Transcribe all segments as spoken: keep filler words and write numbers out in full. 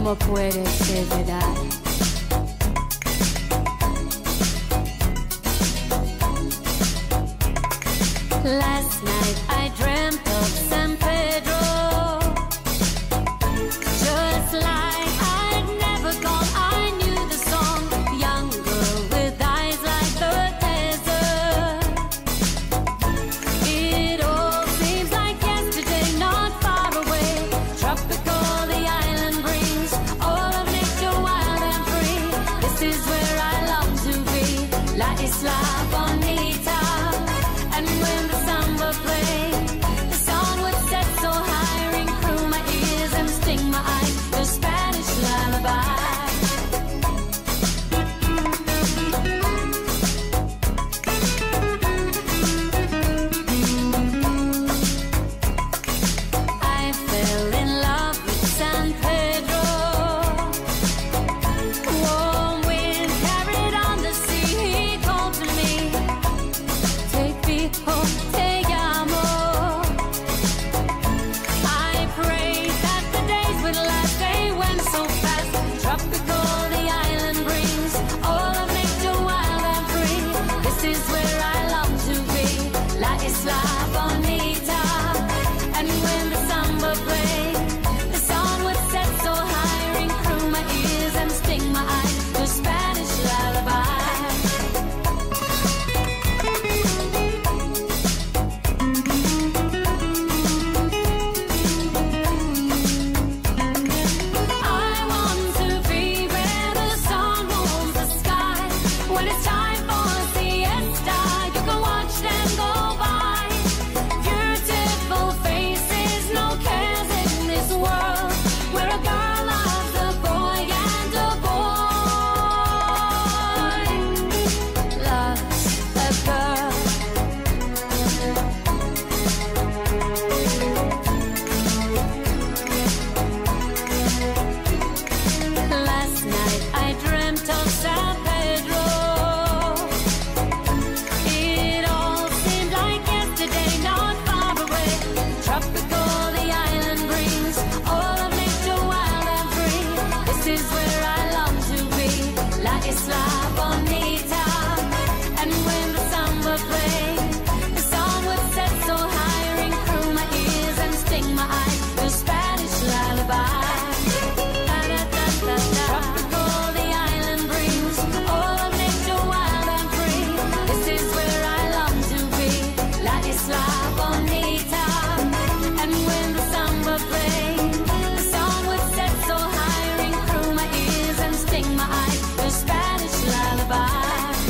¿Cómo puedes de verdad? Last night I dreamt of San Pedro, just like I'd never gone. I knew the song, young girl with eyes like the desert. It all seems like yesterday, not far away. Tropical, the island brings all of nature wild and free. This is where I long to be, La Isla Bonita. And when the samba played, the song would set so high, ring through my ears and sting my eyes, the Spanish lullaby. I fell in love with San Pedro. Warm wind carried on the sea, he called to me. Take me home, te amo. I prayed that the days would last, they went so fast. Tropical, the island brings all of nature wild and free. This is where I long to be, La Isla Bonita. And when the samba played, the song would set so high, ring through my ears and sting my eyes, the Spanish lullaby. I want to be where the sun warms the sky. When it's time for a siesta, you can watch them go by. Beautiful faces, no cares in this world, where a girl loves a boy and a boy loves a girl. Last night I dreamt of San Pedro. It all seemed like yesterday, not far away. Tropical, the island brings all of nature wild and free. This is where I long to be, La Isla Bonita. And when the samba played, the song would set so high, ring through my ears and sting my eyes, the Spanish lullaby. Tropical, the island brings all of nature wild and free. This is where I long to be, La Isla Bonita. And when the samba played, the song would set so high, ring through my ears and sting my eyes, the Spanish lullaby.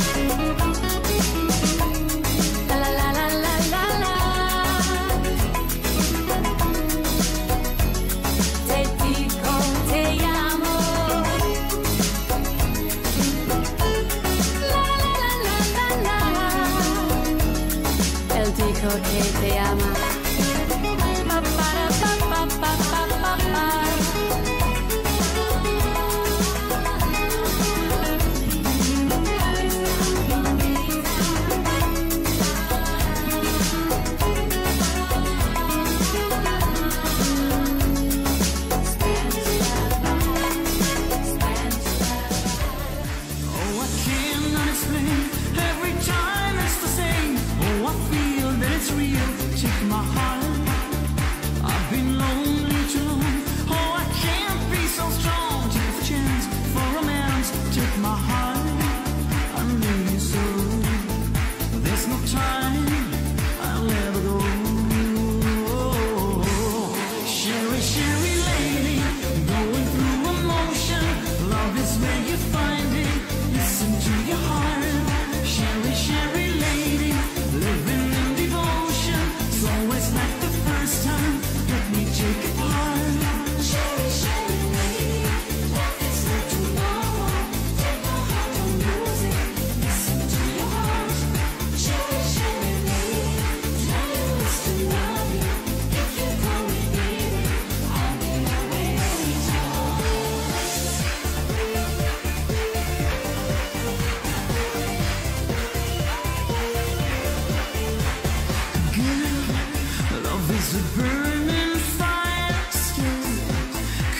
La la la la la la la. Te dico, te amo. La la la la la la. Él dijo que te ama. Pa, para, pa, pa, pa, pa, pa, pa. Oh, I cannot explain. Every time it's the same. Oh, I feel that it's real. Take my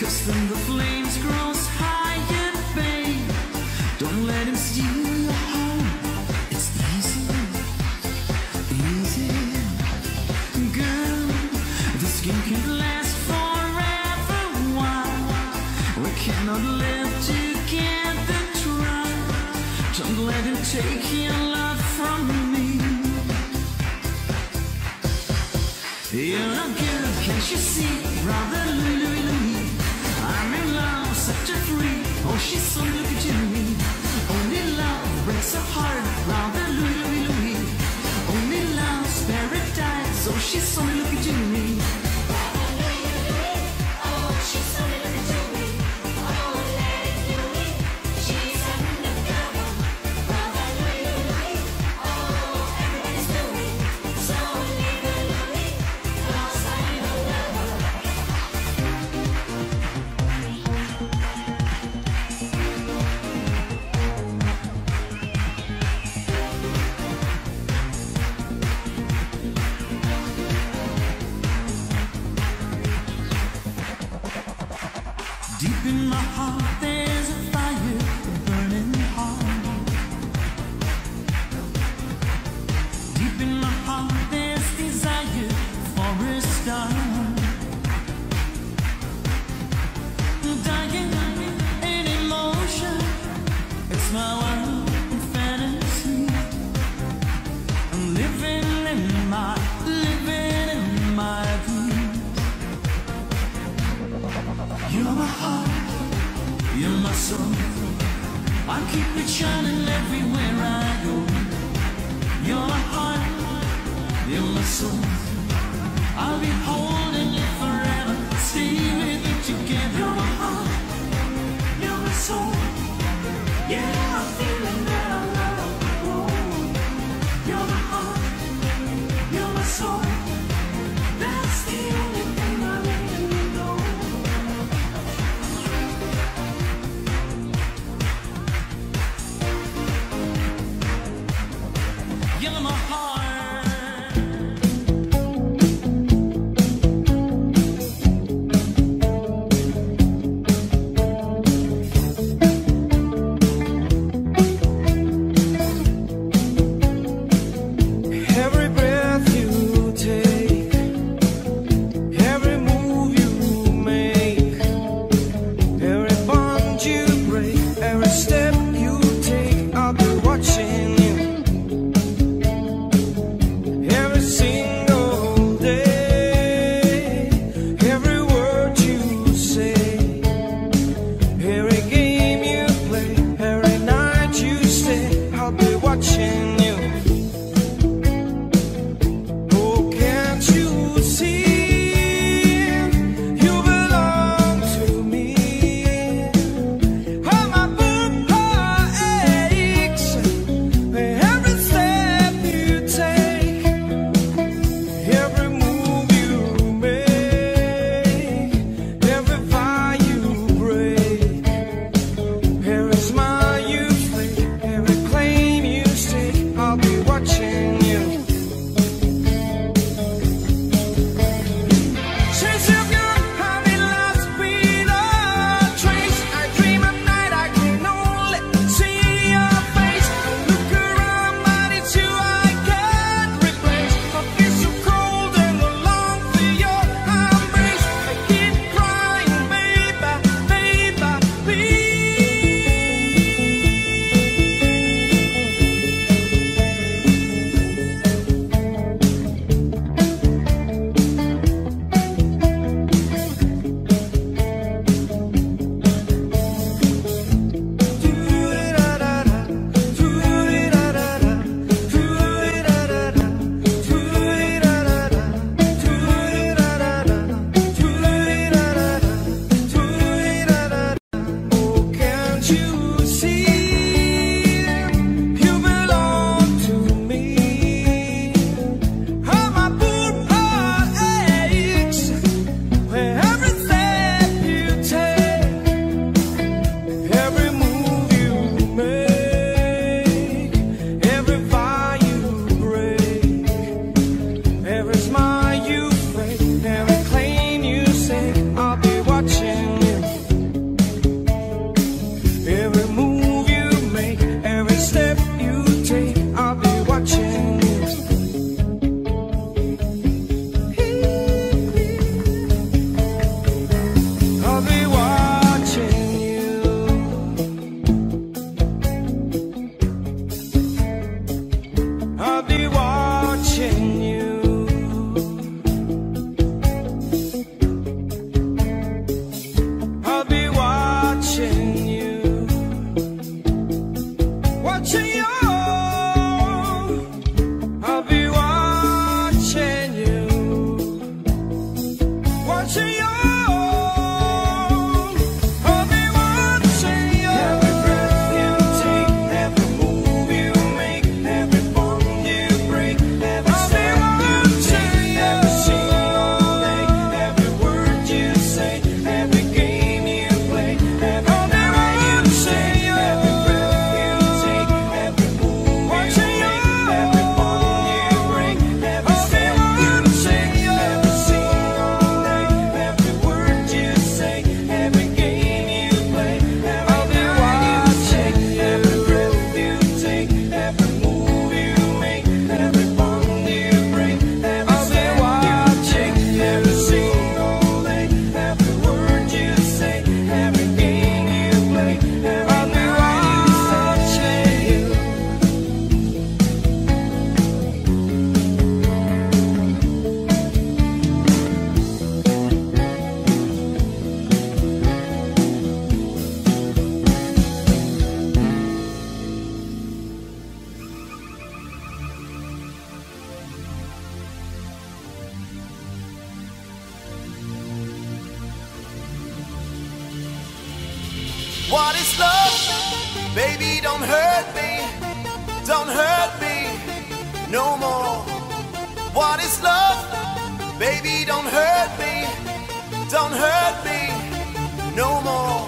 'cause then the flames grows higher, babe. Don't let him steal your home. It's easy, easy. Girl, this game can last forever. Why? We cannot live together, try. Don't let him take your love from me. You're not good, can't you see? Brother Louie, Louie, I'm in love, set her free. Oh, she's so looking to me. Only love breaks her heart. Brother Louie, Louie, only love's paradise. Oh, she's so looking to me. Deep in my heart there's a fire burning hard. Deep in my heart there's desire for a star. Dying in emotion, it's my world in fantasy. I'm living in my, living in my dreams. You're my heart, you're my soul. I keep it shining everywhere I go. You're my heart, you're my soul. I'll be holding you forever, stay with you together. You're my heart, you're my soul. Yeah, I'm feeling that I love you. You're my heart, you're my soul. That's the only thing I really know. You're my heart. What is love? Baby, don't hurt me, don't hurt me no more. What is love? Baby, don't hurt me, don't hurt me no more.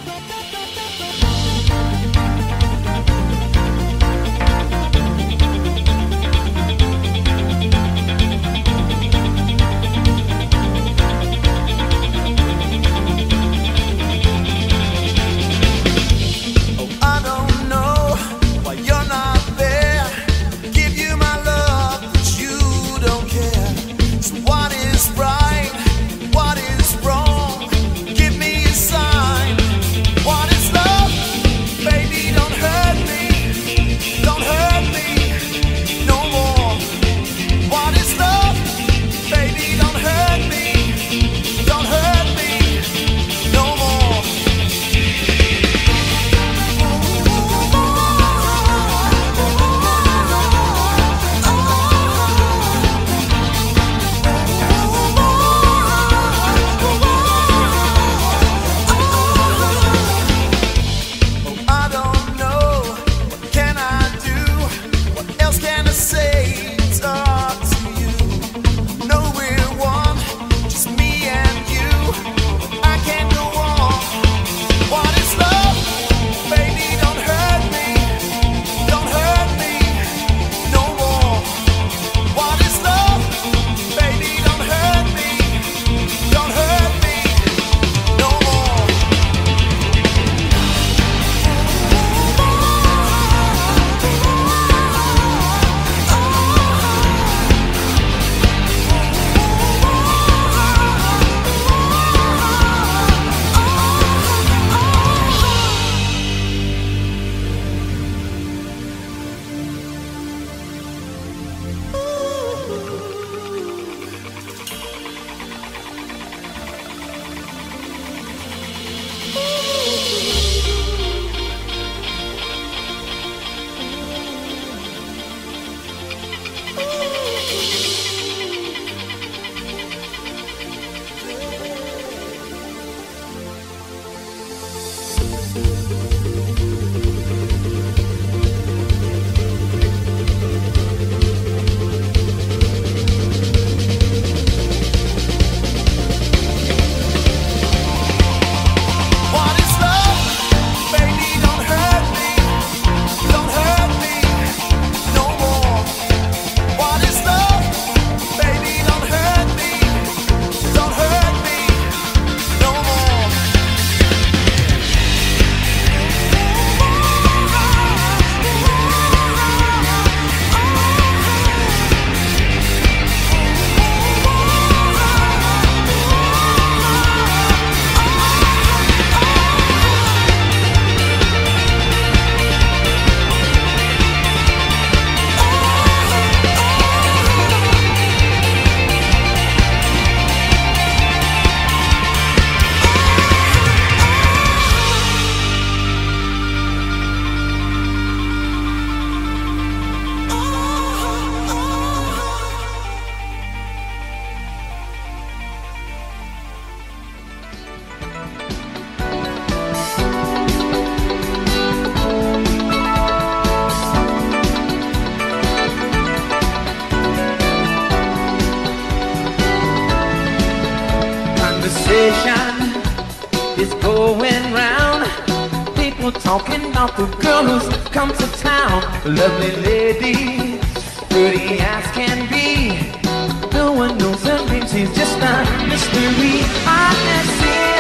Is going round. People talking about the girl who's come to town. Lovely lady, pretty as can be. No one knows her name, she's just a mystery. I have seen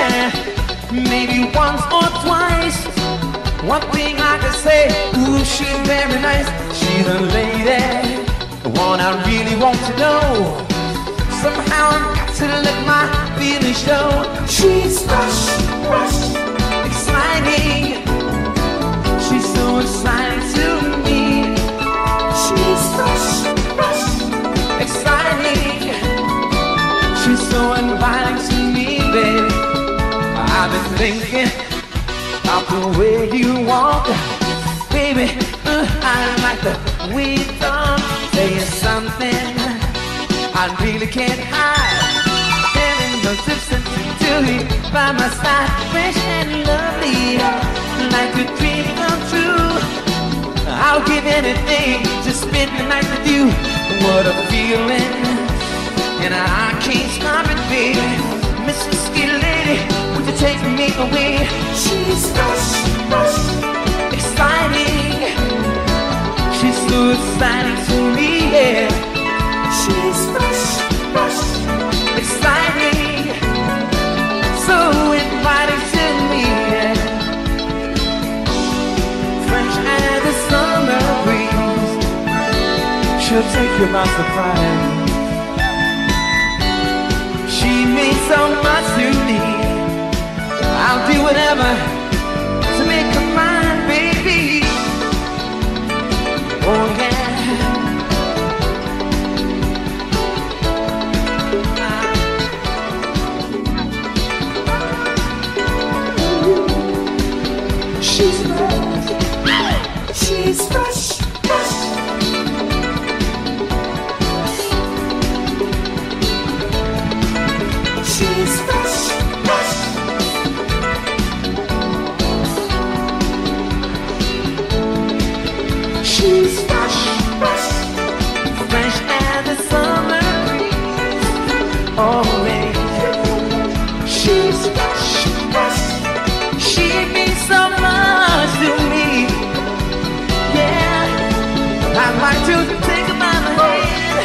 her maybe once or twice. One thing I can say, ooh, she's very nice. She's a lady, the one I really want to know. Somehow I've got to let my feelings show. She's rush, rush, exciting. She's so exciting to me. She's rush, rush, exciting. She's so inviting to me, babe. I've been thinking about the way you walk, baby. Uh, I like the way you talk. Say something I really can't hide. Having no substance until you by my side, fresh and lovely. like a dream come true. I'll give anything to spend the night with you. What a feeling, and I can't stop it, baby. Mister Skinny Lady, would you take me away? She's fresh, fresh, exciting. She's so exciting to me, yeah. She's fresh, fresh, exciting, so inviting to me, yeah. Fresh as the summer breeze, she'll take you by surprise. She means so much to me. I'll do whatever to make her mine, baby. Oh yeah. She's fresh. She's fresh, fresh. She's fresh, fresh. She's fresh, fresh, fresh as the summer breeze. Always. She's fresh, fresh. She means so much to me. Yeah, I'd like to take her by the hand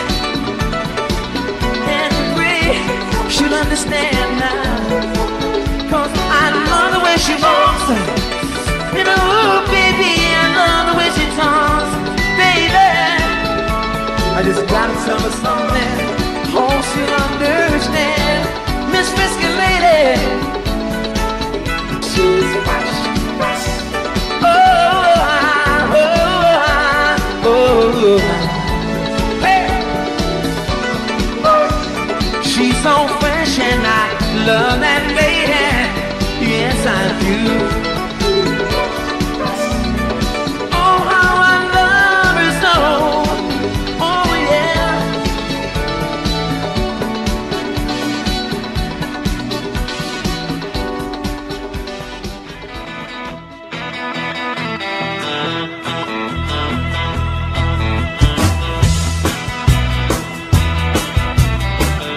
and pray she'll understand now. 'Cause I love the way she walks, you know, baby, I love the way she talks, baby. I just gotta tell her something, hope she'll understand. Miss Frisky Lady, she's fresh, fresh. Oh, ah, oh, ah, oh, hey. She's so fresh and I love that lady. Yes, I do. Oh, how I love her so. Oh, yeah.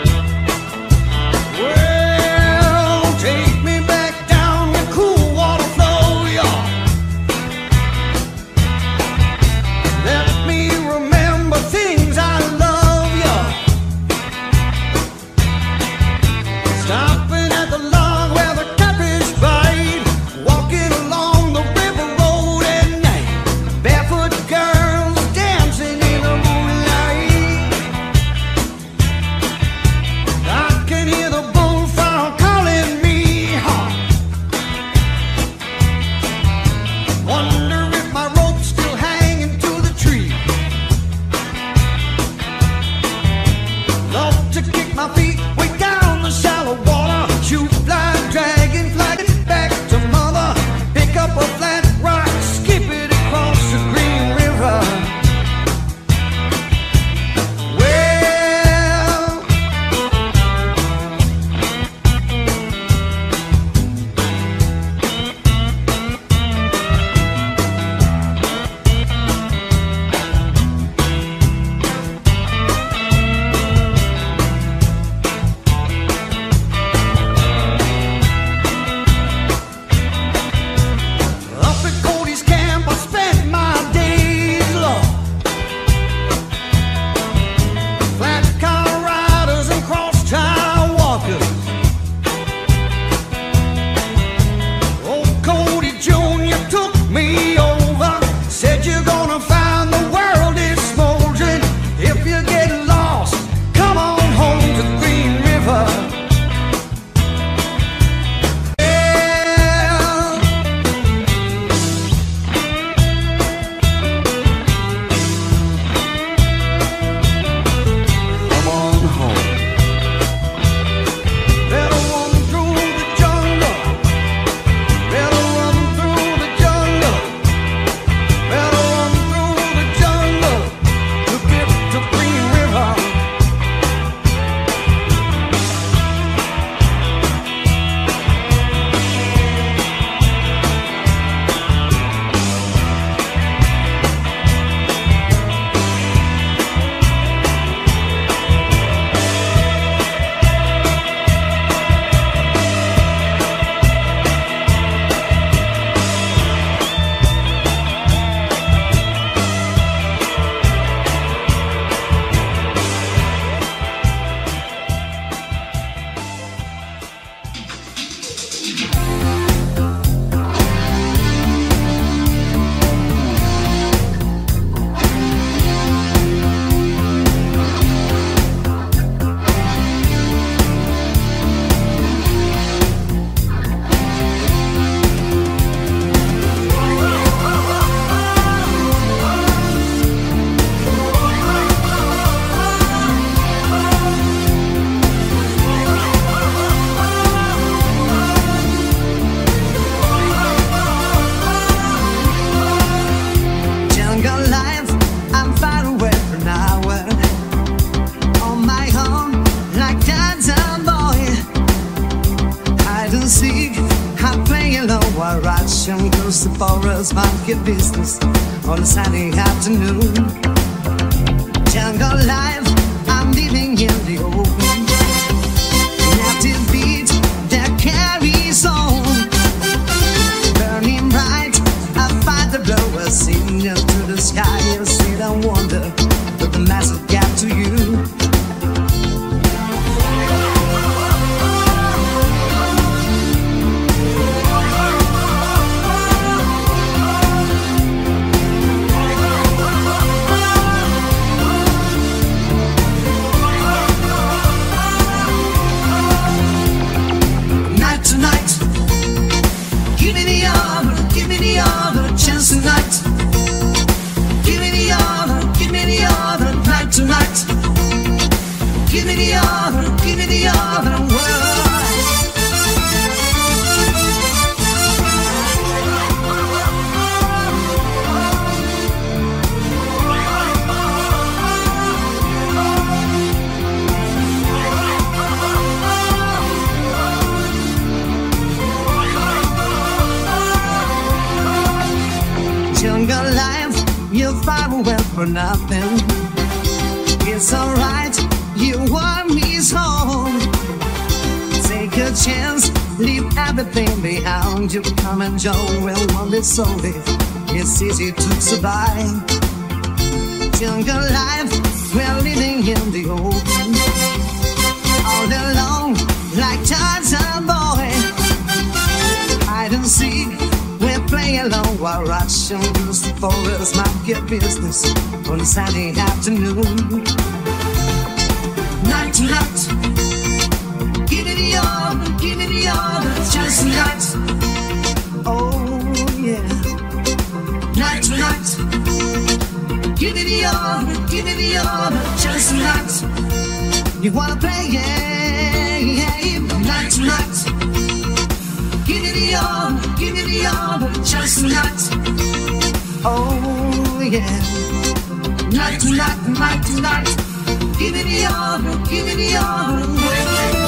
Well, take me back down the cool water while rushing across the forest market business on a sunny afternoon. Jungle life, I'm living in the open. Native beat that carries on, burning bright. I fight the blower, singing to the sky. I sit and wonder what the message got to you. Give me the other, give me the other chance tonight. Give me the other, give me the other night tonight. Give me the other, give me the other world. Jungle life, you fight well for nothing. It's alright, you want me home. Take a chance, leave everything behind. You come and join well one day solely. It's easy to survive. Jungle life, we're living in the open. All day long, like Tarzan boy. Hide and seek, we're playing along while rushing through the forest market business on a sunny afternoon. Night to night, give me the other, give me the other just tonight. Oh yeah. Night to night, give me the other, give me the other just tonight. You wanna play, yeah, yeah. Night to night, give me the other, give me the other chance tonight. Oh yeah. Night to night, night to night. Give me the other, give me the other.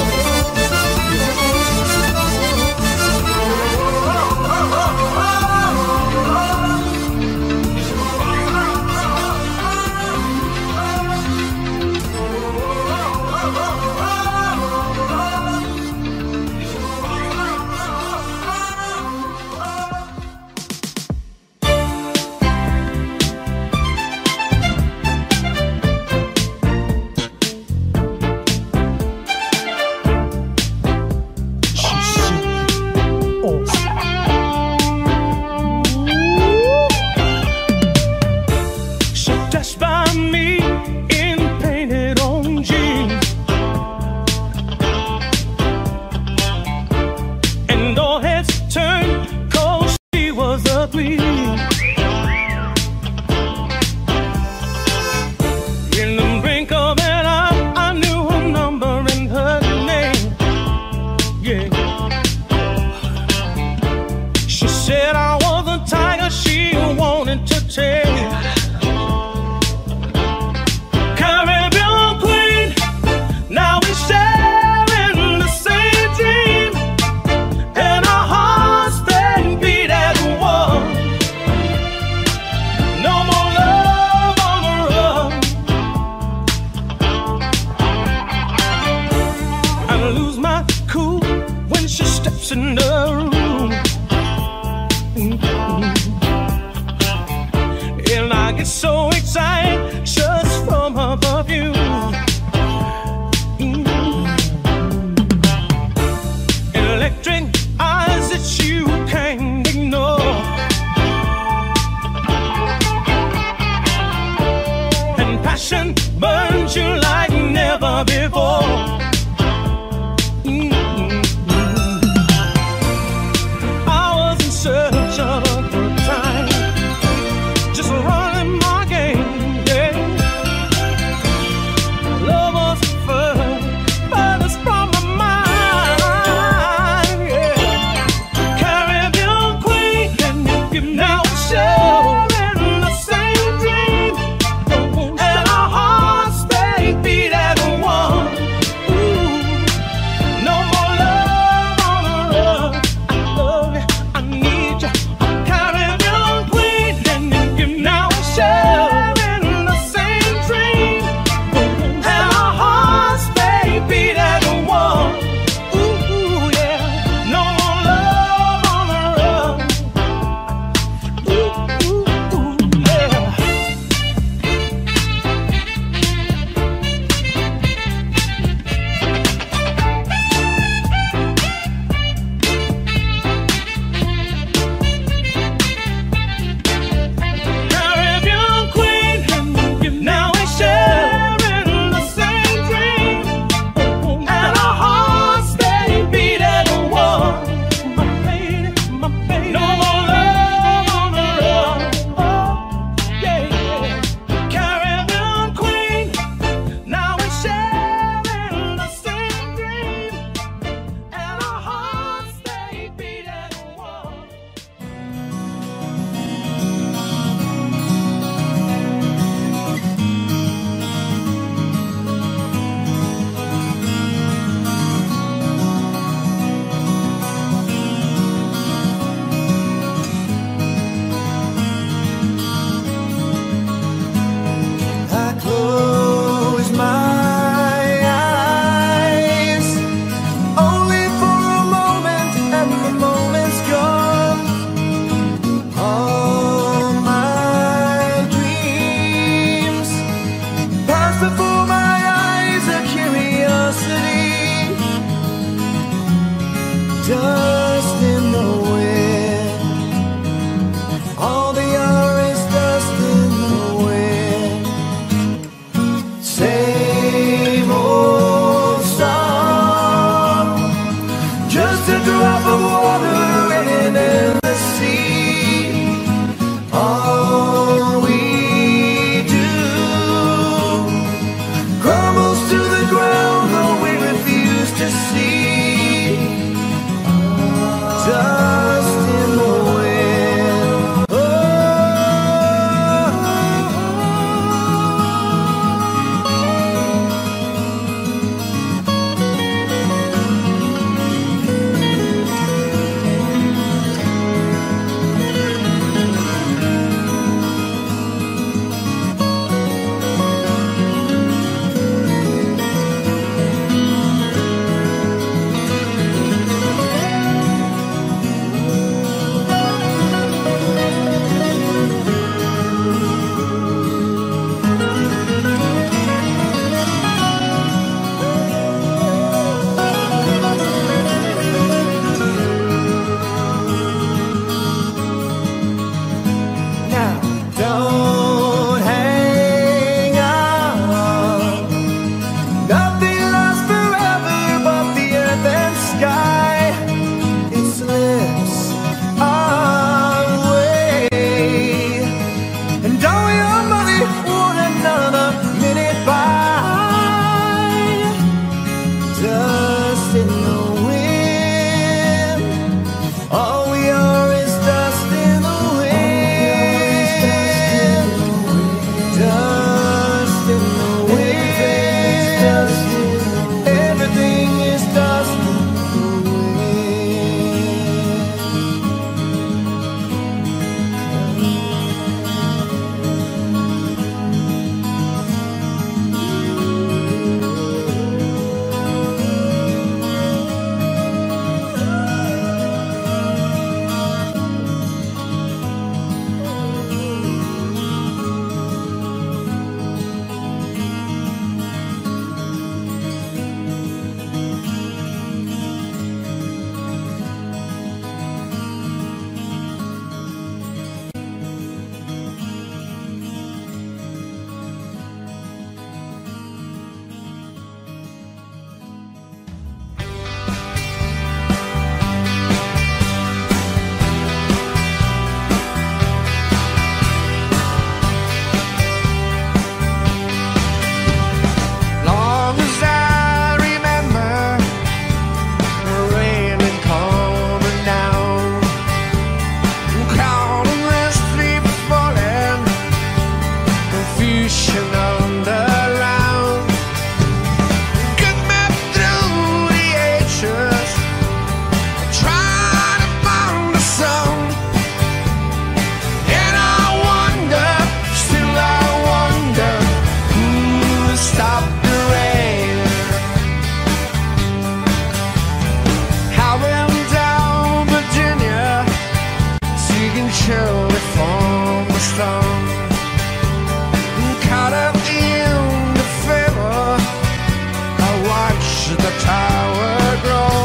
tower grow.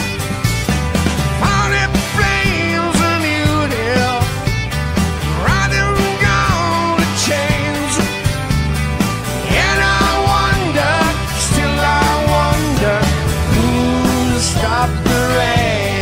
Found it flames a new deal, riding down the chains. And I wonder, still I wonder, who'll stop the rain?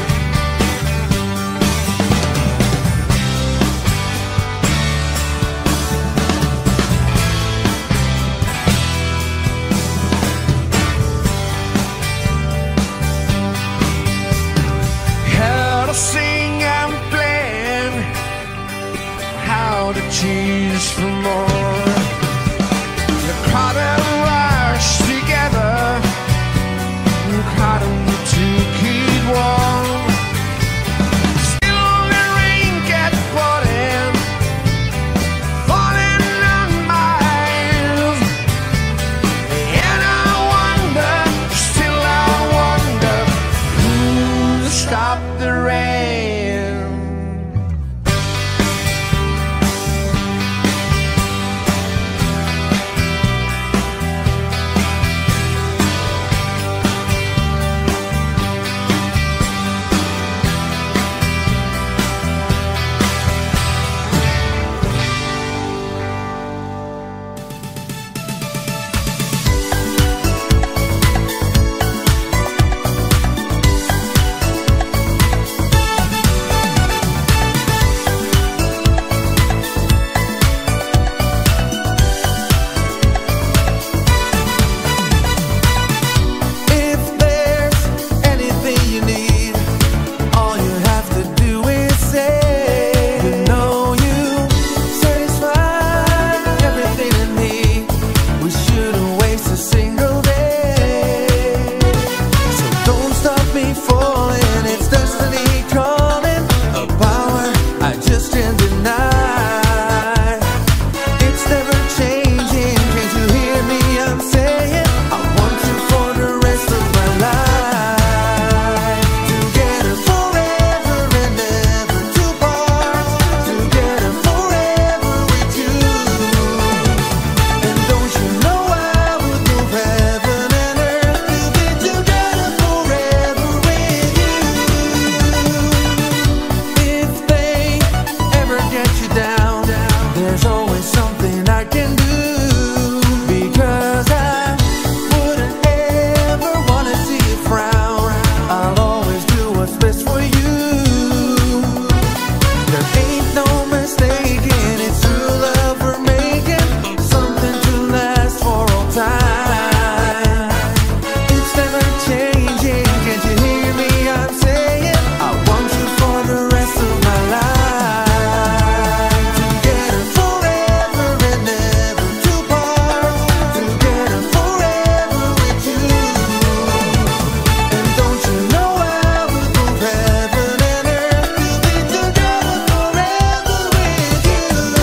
How to sing and plan, how to choose for more. The crowd and rush together, crowding to keep warm. Still the rain gets falling, falling on my eyes. And I wonder, still I wonder, who'll stop the rain? If there's anything you need, all you have to do is say, you know you satisfy everything in me. We shouldn't waste a single day. So don't stop me falling, it's destiny calling, a power I just can't deny. It's never changing, can't you hear me? I'm saying I want you for the rest of my life. Together forever and never to part. Together forever with you. And don't you know I would move heaven and earth to be together forever with you. If they ever get you down, there's always something I can do. Because I wouldn't ever wanna see you frown. I'll always do what's best for you. There ain't no mistaking, it's true love we're making, something to last for all time. It's never changing, can't you hear me? I'm saying I want you for the rest of my life. Together forever and never to part. Together forever with you. And don't you know I would move heaven and earth to be together forever with you.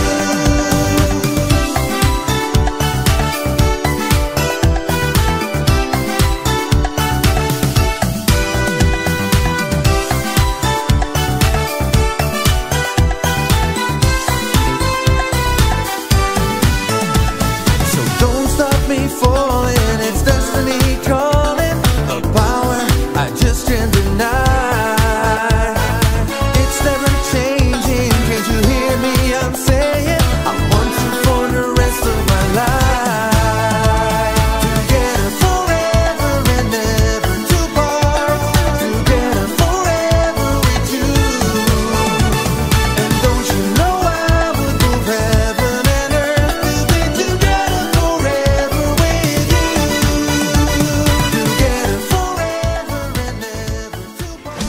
So don't stop me falling, it's destiny calling, a power I just can't deny. It's never changing, can't you hear me? I'm saying I want you for the rest of my life. Together forever and never to part. Together forever with you. And don't you know I would move heaven and earth to be together forever with you. Together forever and never to part.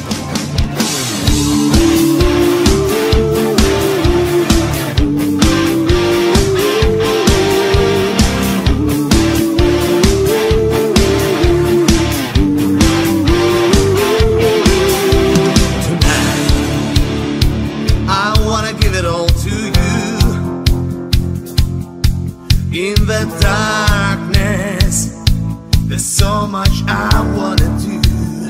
I wanna give it all to you. In the darkness, there's so much I wanna do.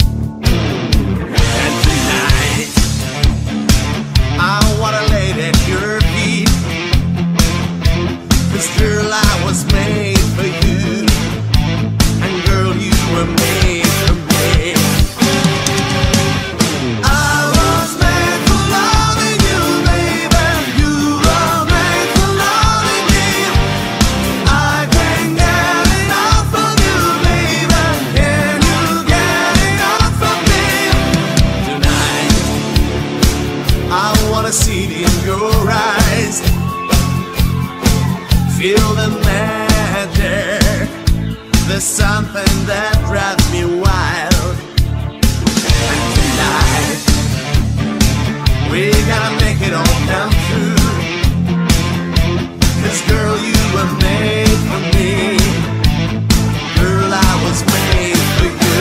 And tonight, I wanna lay at your feet. 'Cause girl, I was made for you. And girl, you I see it in your eyes. Feel the magic. There's something that drives me wild. And tonight we gotta make it all come true. 'Cause girl, you were made for me. Girl, I was made for you.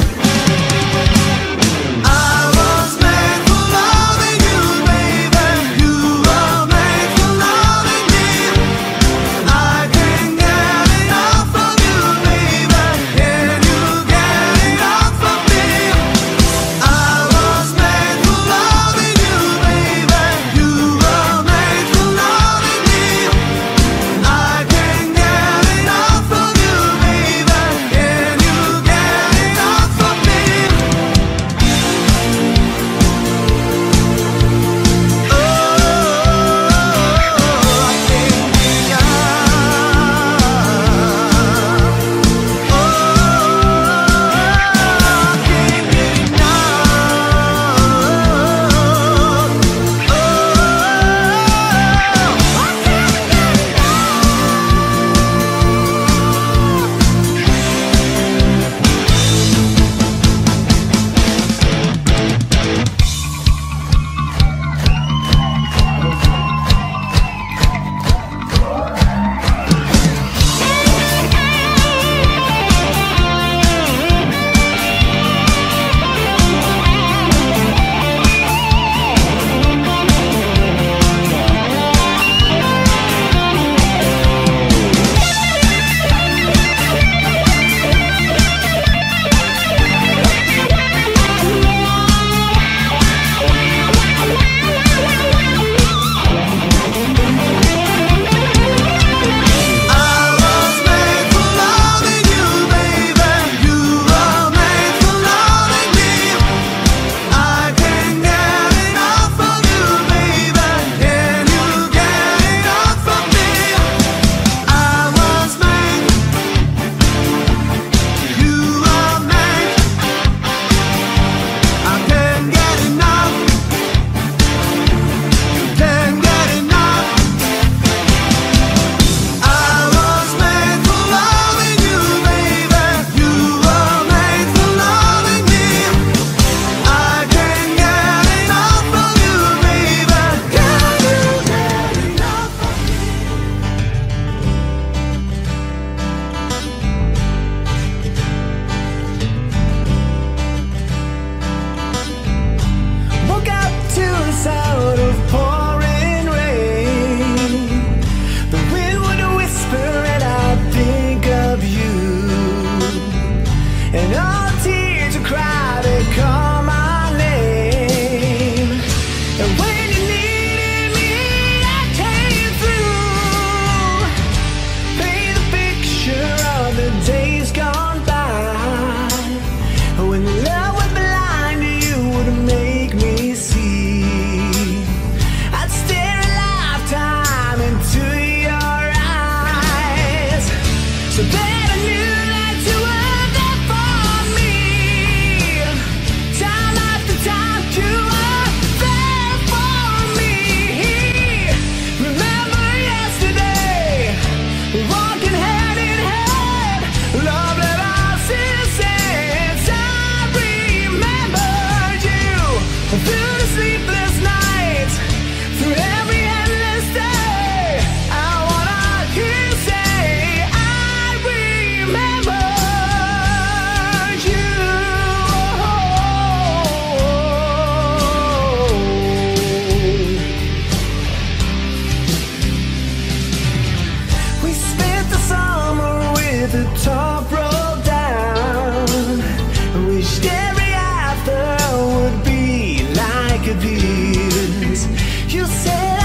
I was made for loving you, baby. You were made for loving me. I can't get enough of you, baby. Can you get enough of me? I was made for loving you, baby. You were made for loving me. I can't get enough of you, baby. Can you get enough of me? Oh, I can't get enough. Oh, I can't get woke up to the sound of pouring rain. The wind would whisper and I'd think of you. And all tears would cry, they call my name. And when you needed me, I came through. Paint the picture of the days gone by. When love was blind, you would make me see. I'd stare a lifetime into your eyes, so that I knew that you were there for me. Time after time, you were there for me. Remember yesterday, walking hand in hand, love that I since since I remembered you through the sleepless nights, through every endless day. I wanna hear you say, I remembered you. We spent the summer with the top rolled down. Wished every after would be like this. You said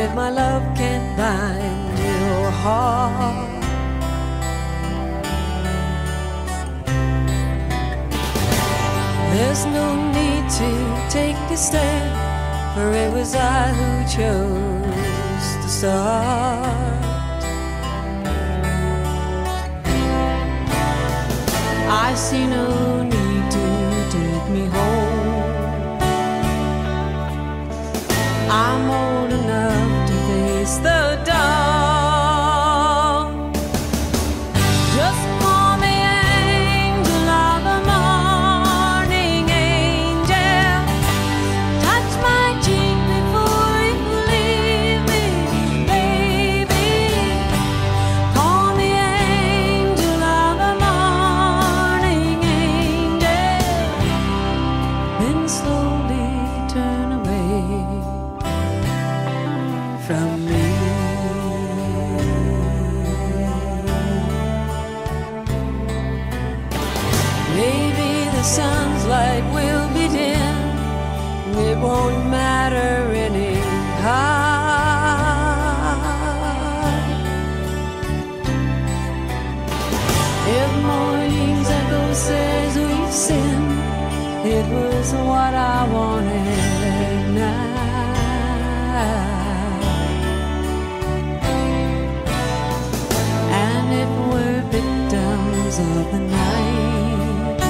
if my love can't bind your heart. There's no need to take a stand, for it was I who chose to start. I see no need to take me home. I'm old enough to face the dawn. Just call me angel of the morning, angel. Touch my cheek before you leave me, baby. Call me angel of the morning, angel. Then slowly turn away from me. Maybe the sun's light will be dim, it won't matter anyhow. If morning's echo says we've sinned, it was what I wanted now. And if we're victims of the night,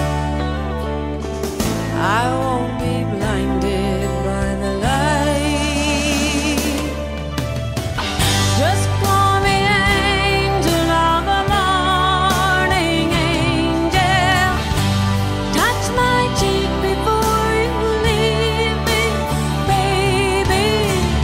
I won't be blinded by the light. Just call me angel of the morning, angel. Touch my cheek before you leave me, baby.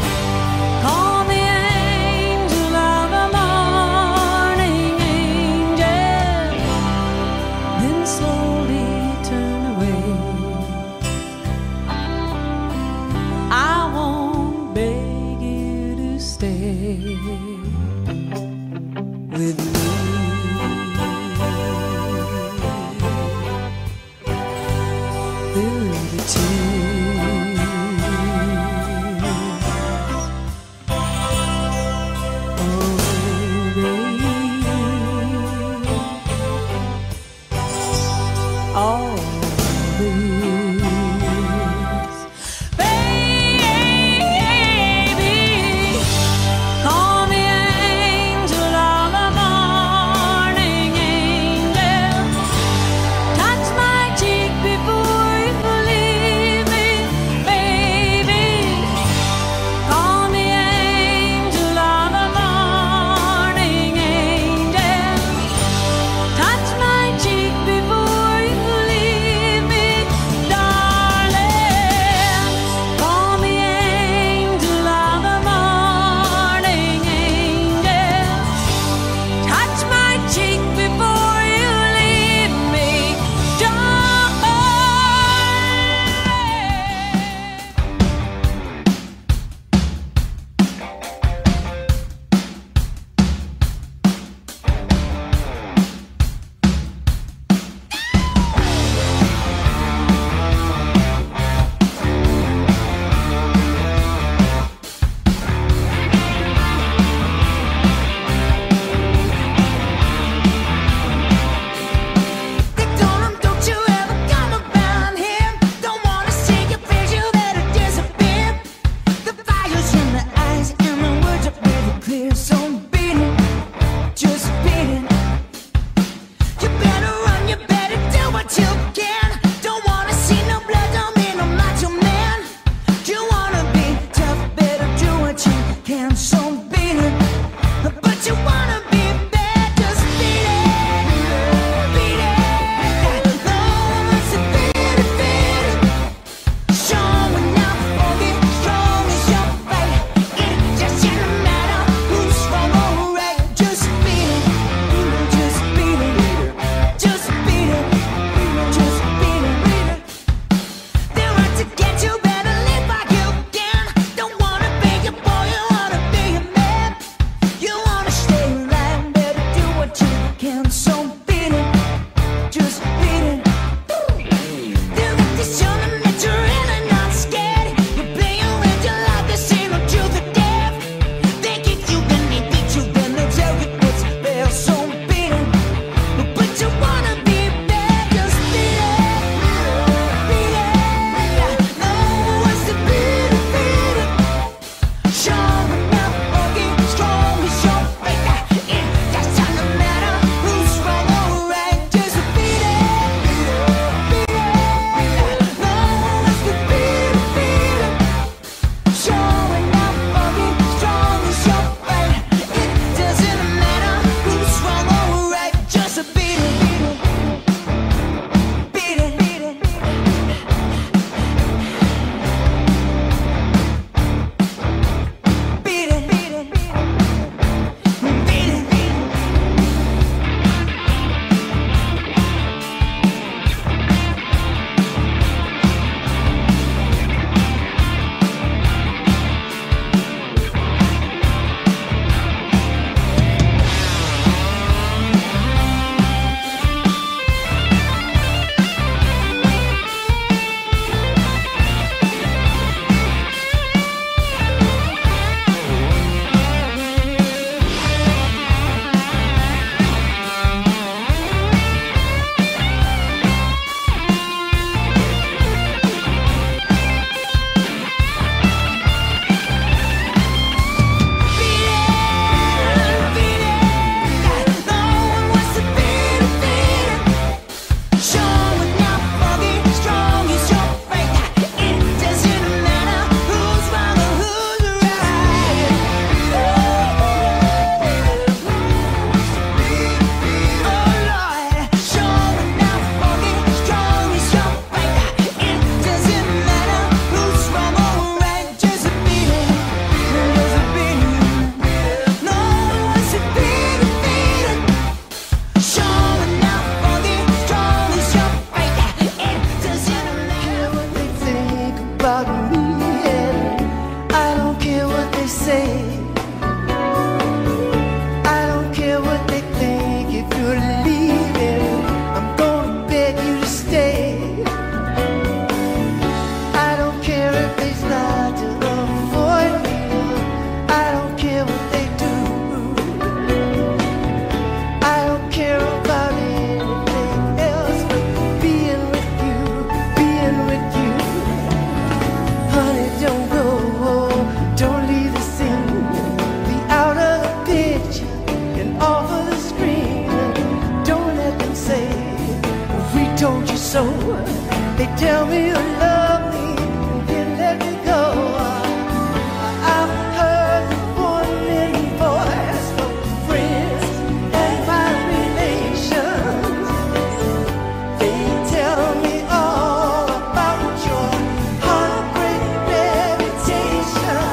so. They tell me you love me and then let me go. I've heard one million voice from friends and my relations. They tell me all about your heartbreak reputation.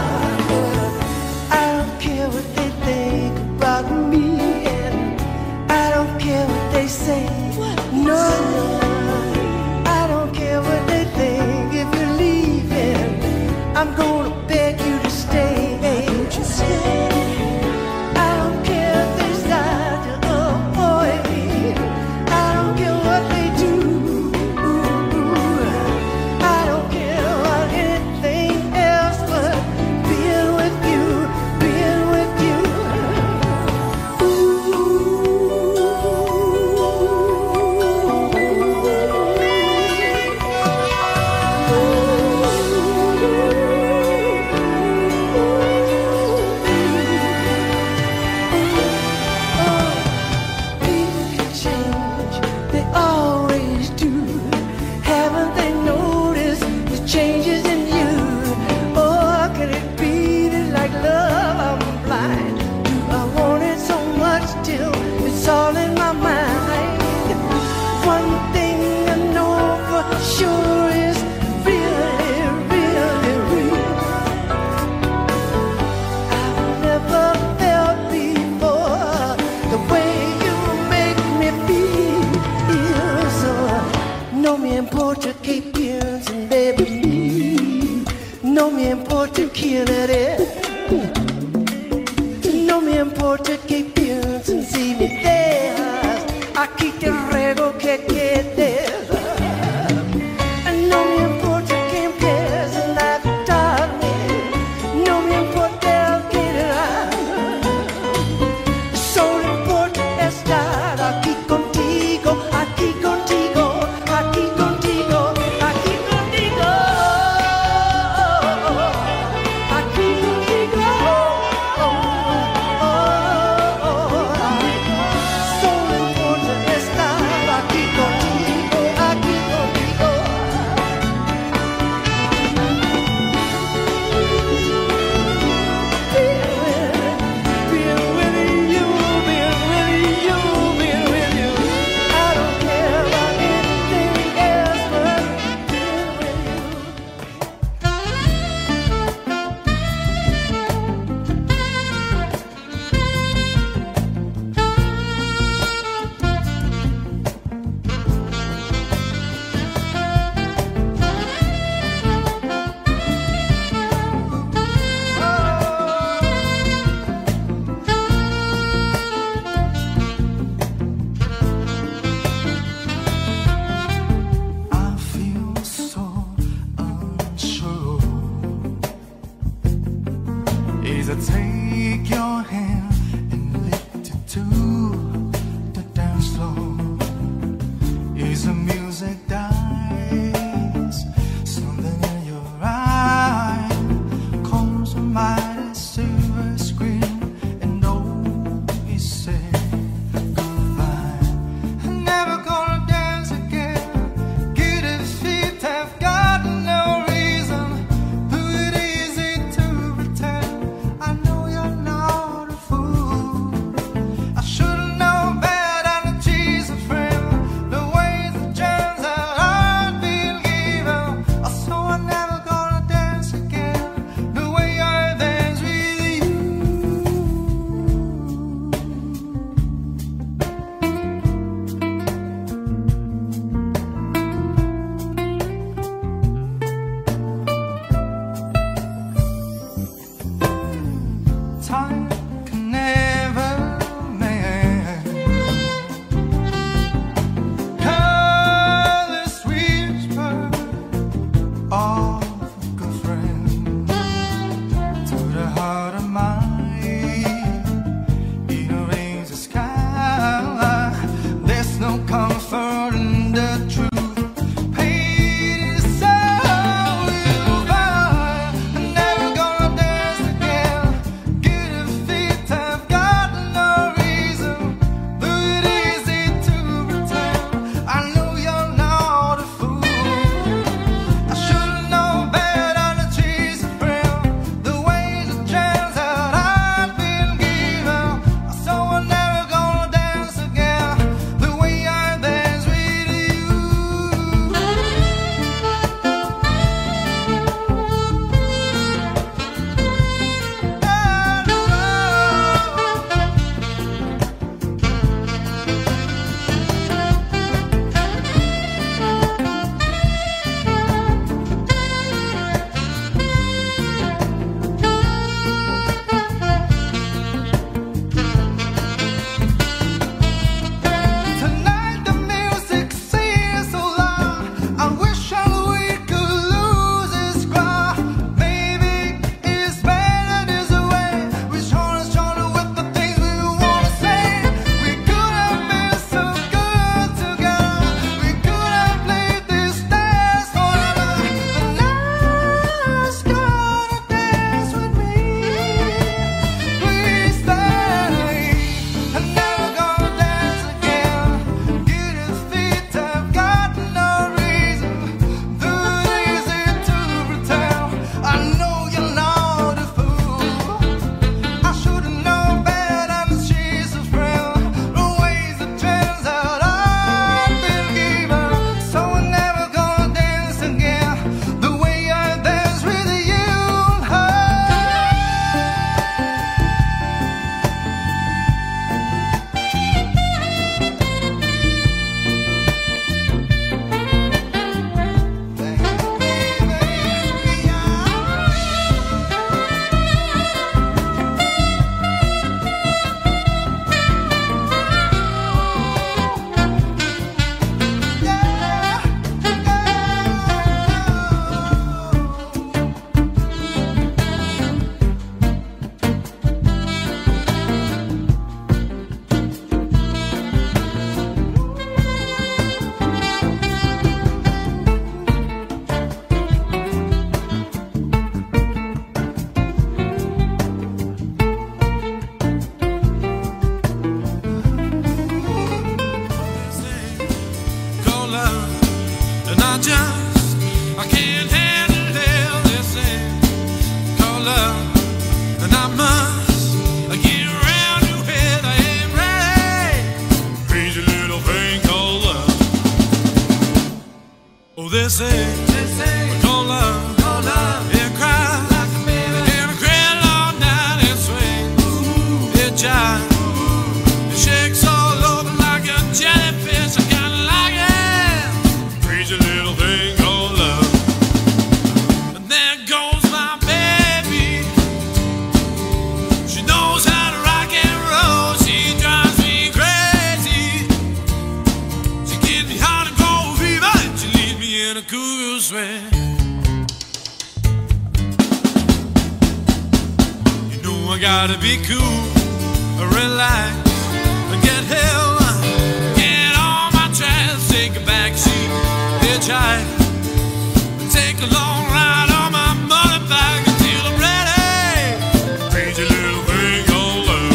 I don't care what they think about me, and I don't care what they say. No, I don't care what they think. If you're leaving, I'm gonna beg you to stay. I don't care if they start to avoid me. I don't care what they do. I don't care about anything else but being with you, being with you. People can change, they always do. Haven't they noticed the changes in you? Or can it be that like love I'm blind? Do I want it so much till it's all in my mind? One thing I know for sure is really, really real. I've never felt before the way you make me feel. So no me importa que piensen, baby. No me importa quién eres. No me importa que piensen, si me dejas, aquí te ruego que quedes. No me importa que empiecen a quitarme. No me importa el que dirán. Solo importa estar aquí contigo, aquí contigo, aquí contigo, aquí contigo, aquí contigo. Solo importa estar just, I can't handle this thing called love. And I must get around your head, I ain't ready. Crazy little thing called love. Oh, this thing called love, called love. It cries like a baby, and I cry all night and swing. It jives, it shakes all over like a jellyfish. I kinda like it. Crazy little thing called love. And there goes my baby. She knows how to rock and roll. She drives me crazy. She gives me hot and cold fever, and she leaves me in a cool sweat. You know I gotta be cool, relax, and get hell, get on my tracks, take a backseat, hitchhike, take a long ride on my motorbike until I'm ready. Crazy little thing called love.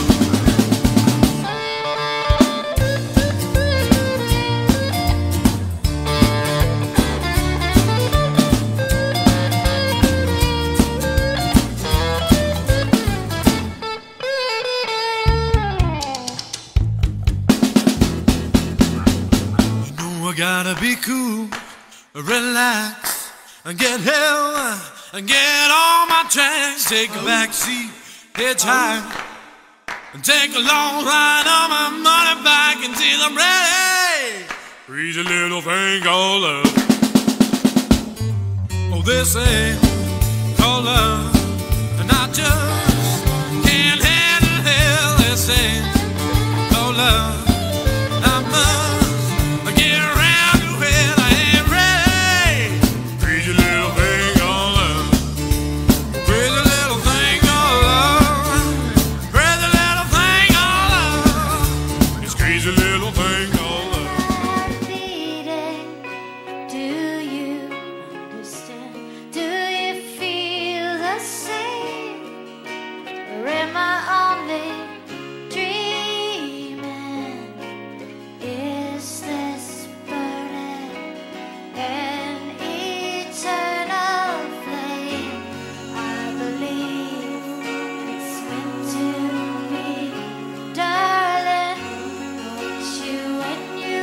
I gotta be cool, relax, and get hell, and get on my tracks, take a backseat, hitchhike, and take a long ride on my motorbike until I'm ready. Crazy little thing called love. Oh, this ain't called love, and I just can't handle hell. This ain't called love. I must get around your head, I ain't ready. Crazy little thing called love. Crazy little thing called love. Crazy little thing called love. It's crazy little thing called love. Do you understand? Do you feel the same? Or am I only dreaming? Is this burden an eternal flame? I believe it's meant to be, darling. Wish you when you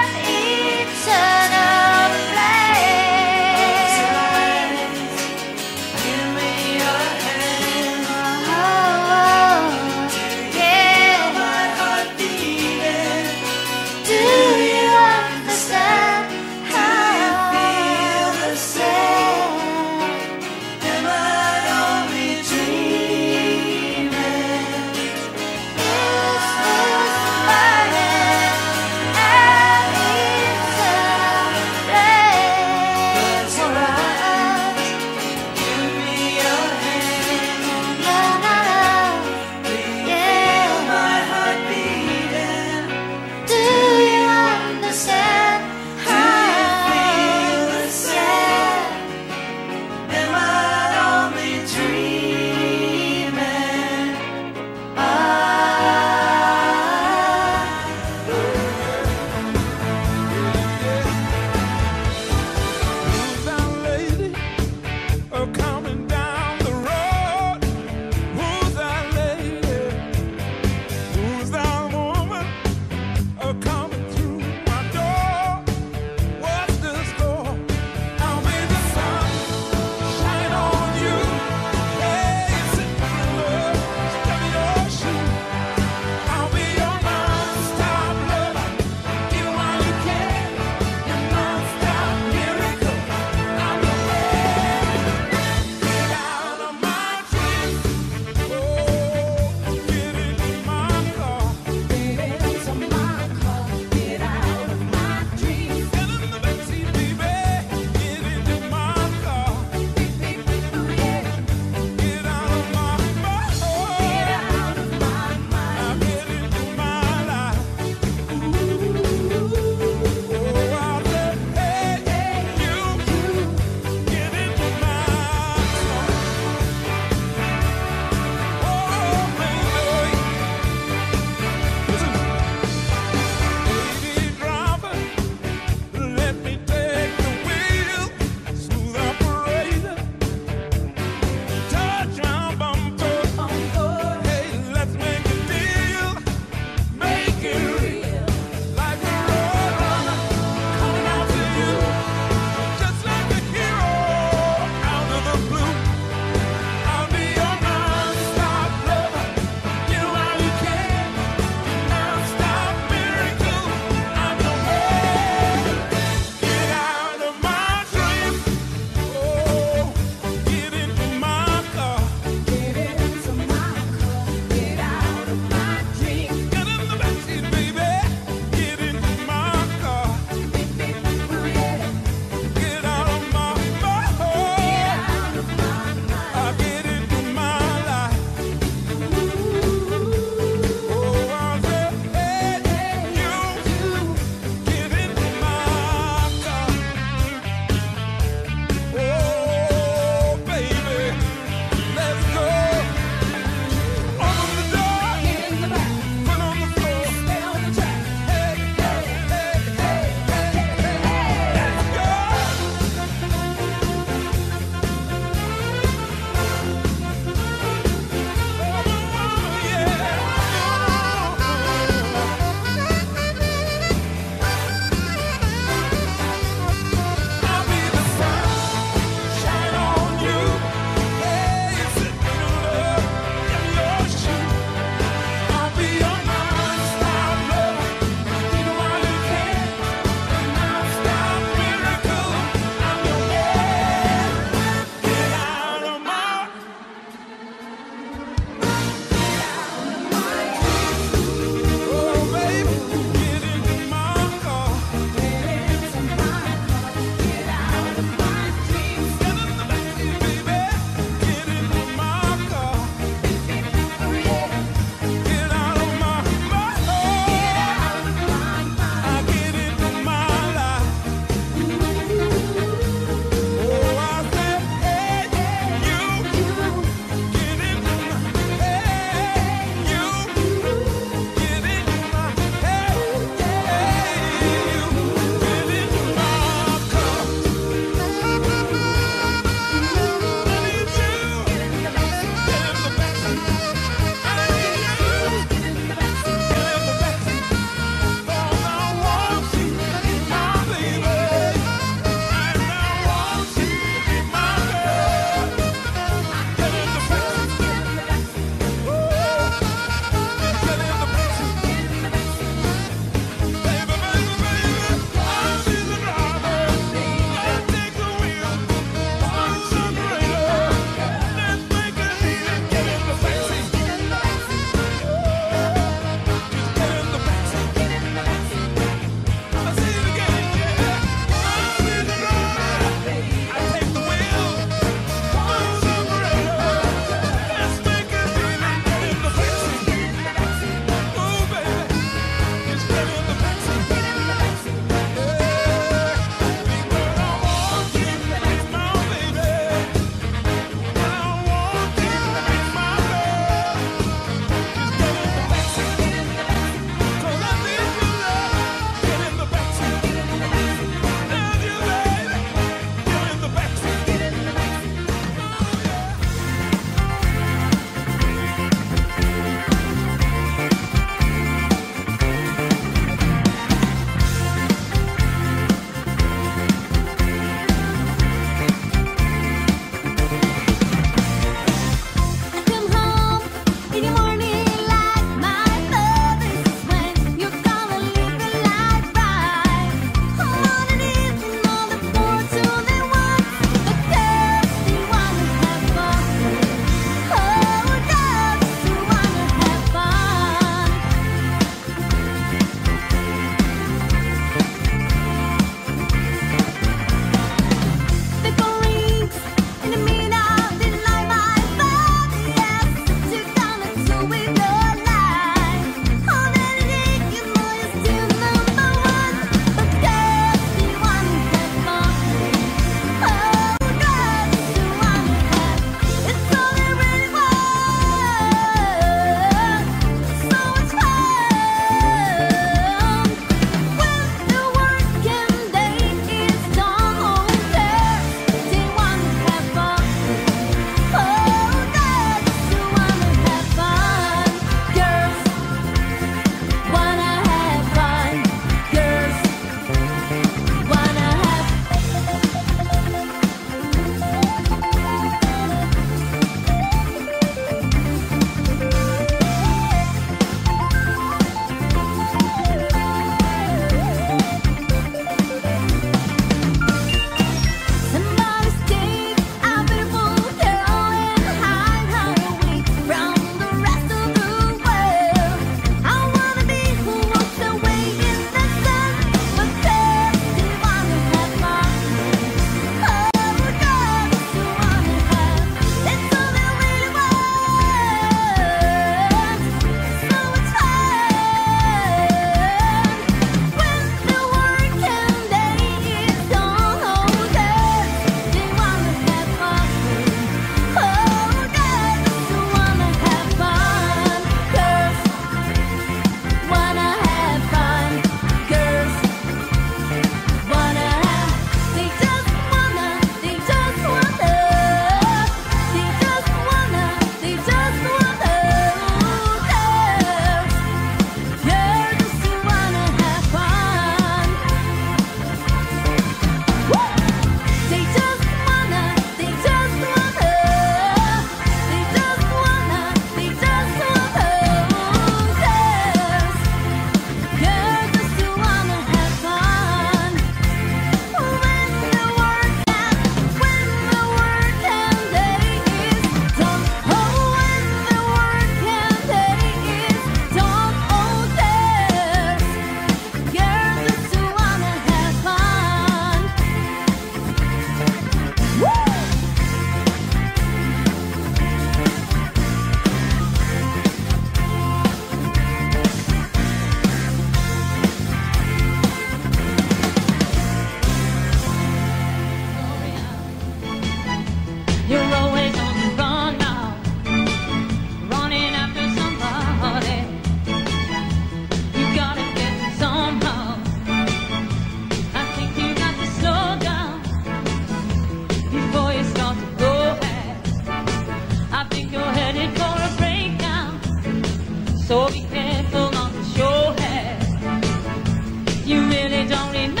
So be careful not to show head. You really don't remember.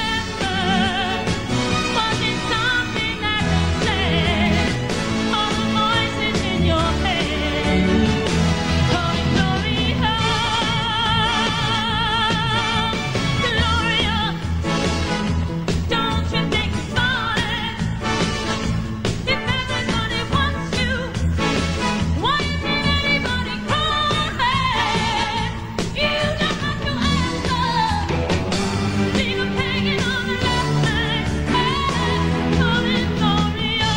Was it something that was said? All the voices in your head calling Gloria, Gloria. Don't you think about it? If everybody wants you, why isn't anybody calling? You don't have to answer. Leave 'em hanging on the left leg. Calling Gloria.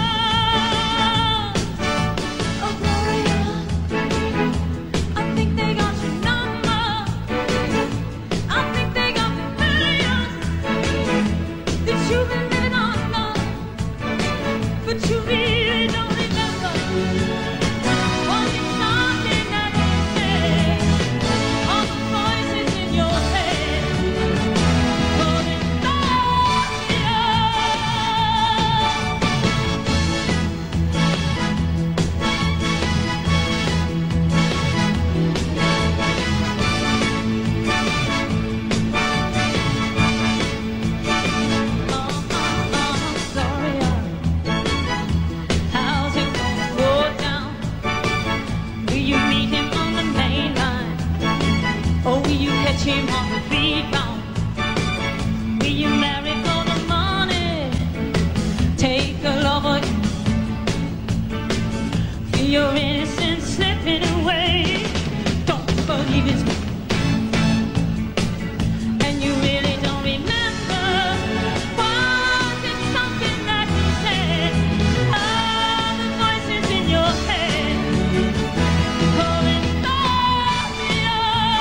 Oh Gloria, I think they got your number. I think they got the millions that you've been living on, love. But you really don't remember. Was it something that they said? All the voices in your head calling Gloria. Gloria, how's it gonna go down? Will you meet him on the main line? Or will you catch him on the rebound? Will you marry for the money? Take a lover, feel your innocence slipping away. Don't believe it's and you really don't remember. Was it something that you said? All the voices in your head calling Gloria.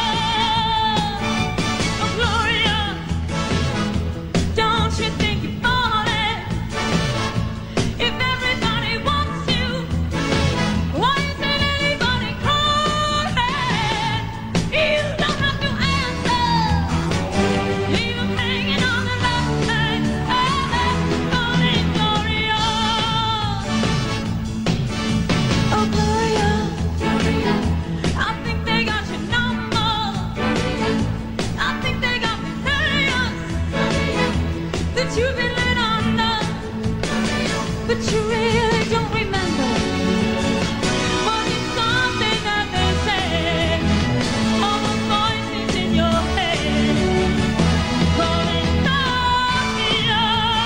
Oh Gloria, don't you think you bought it? If everybody wants you, why isn't anybody calling? You don't have to answer. Leave 'em hanging on the left leg. Calling Gloria. Oh Gloria, Gloria, I think they got your number. I think they got millions that you've been lit under. But you really don't remember. Was it something that they said? All the voices in your head calling Gloria.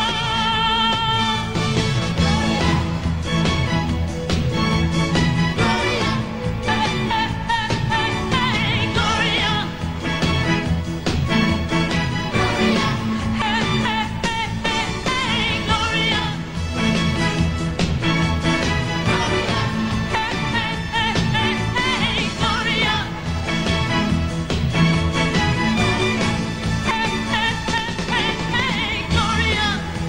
Hey, hey, hey, hey, hey, Gloria. Hey, hey, hey, hey, hey, Gloria. Hey, hey, hey, hey, hey, Gloria. Hey, hey, hey, hey, hey, Gloria.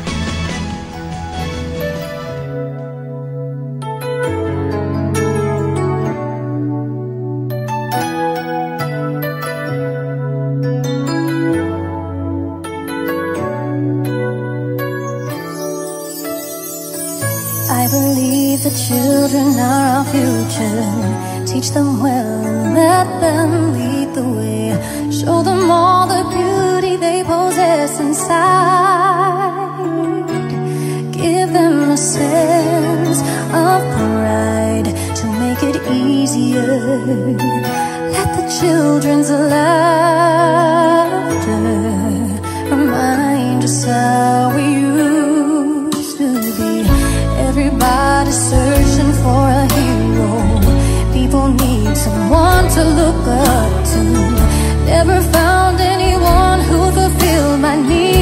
I believe the children are our future. Teach them well and let them lead the way. Show them all the beauty they possess inside. Give them a sense of pride to make it easier. Let the children's laughter remind us how we used to be. Everybody's searching for a hero. People need someone to look up to. Never found anyone who fulfilled my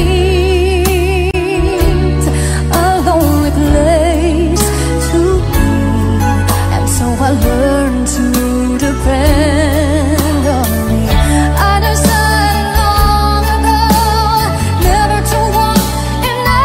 needs. A lonely place to be, and so I learned to depend on me. I decided long ago never to walk in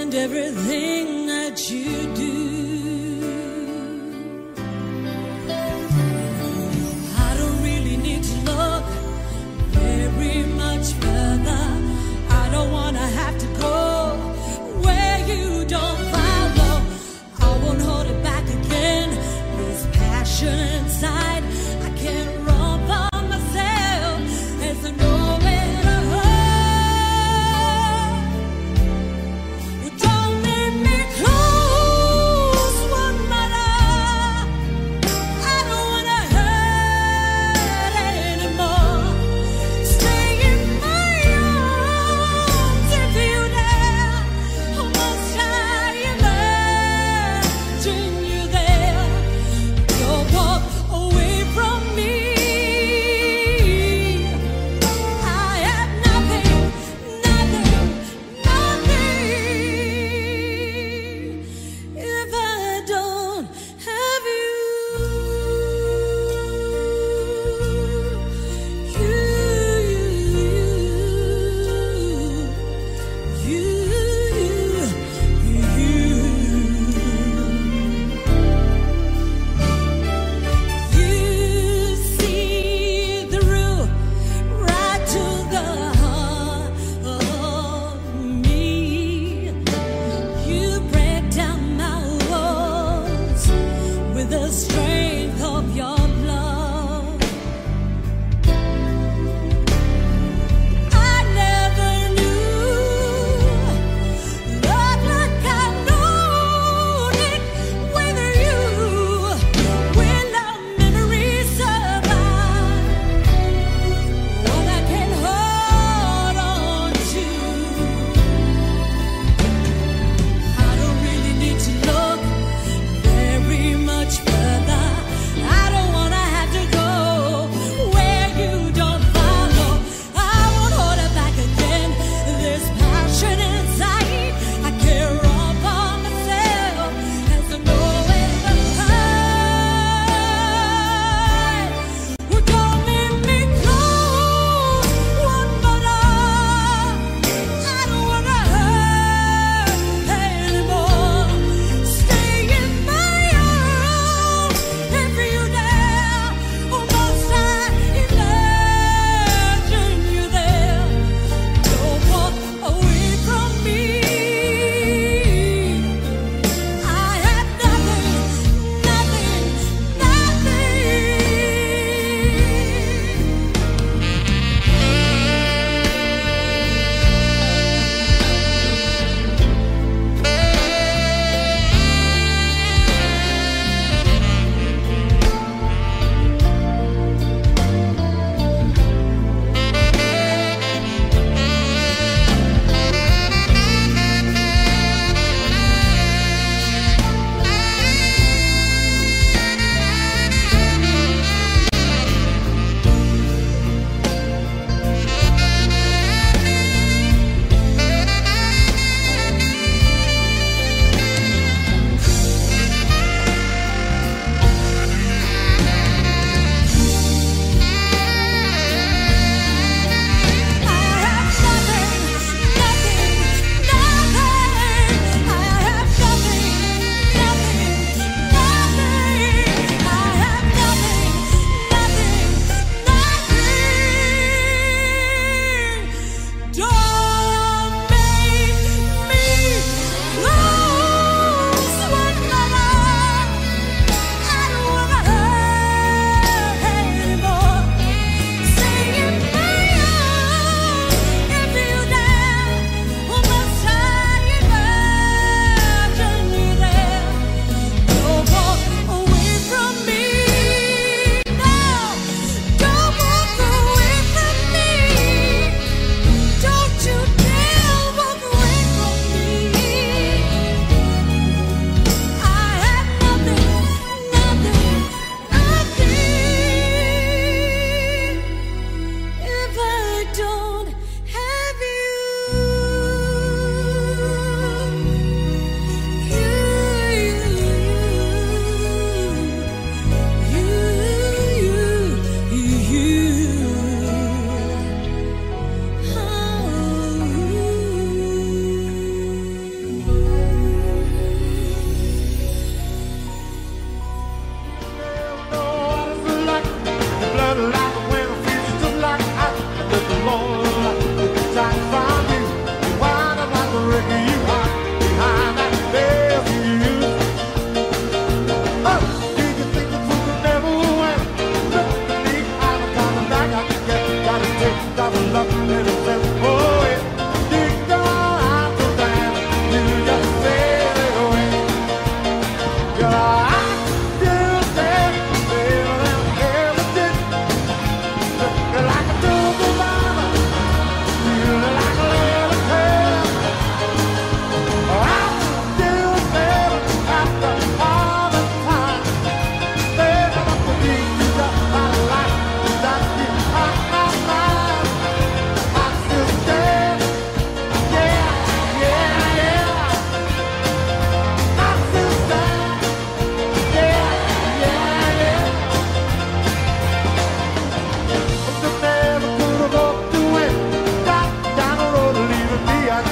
behind everything that you do. I don't really need to look very much further. I don't wanna have to go where you don't follow. I won't hold it back again. This passion inside, I can't run from myself. There's nowhere to hide. Well, don't leave me close.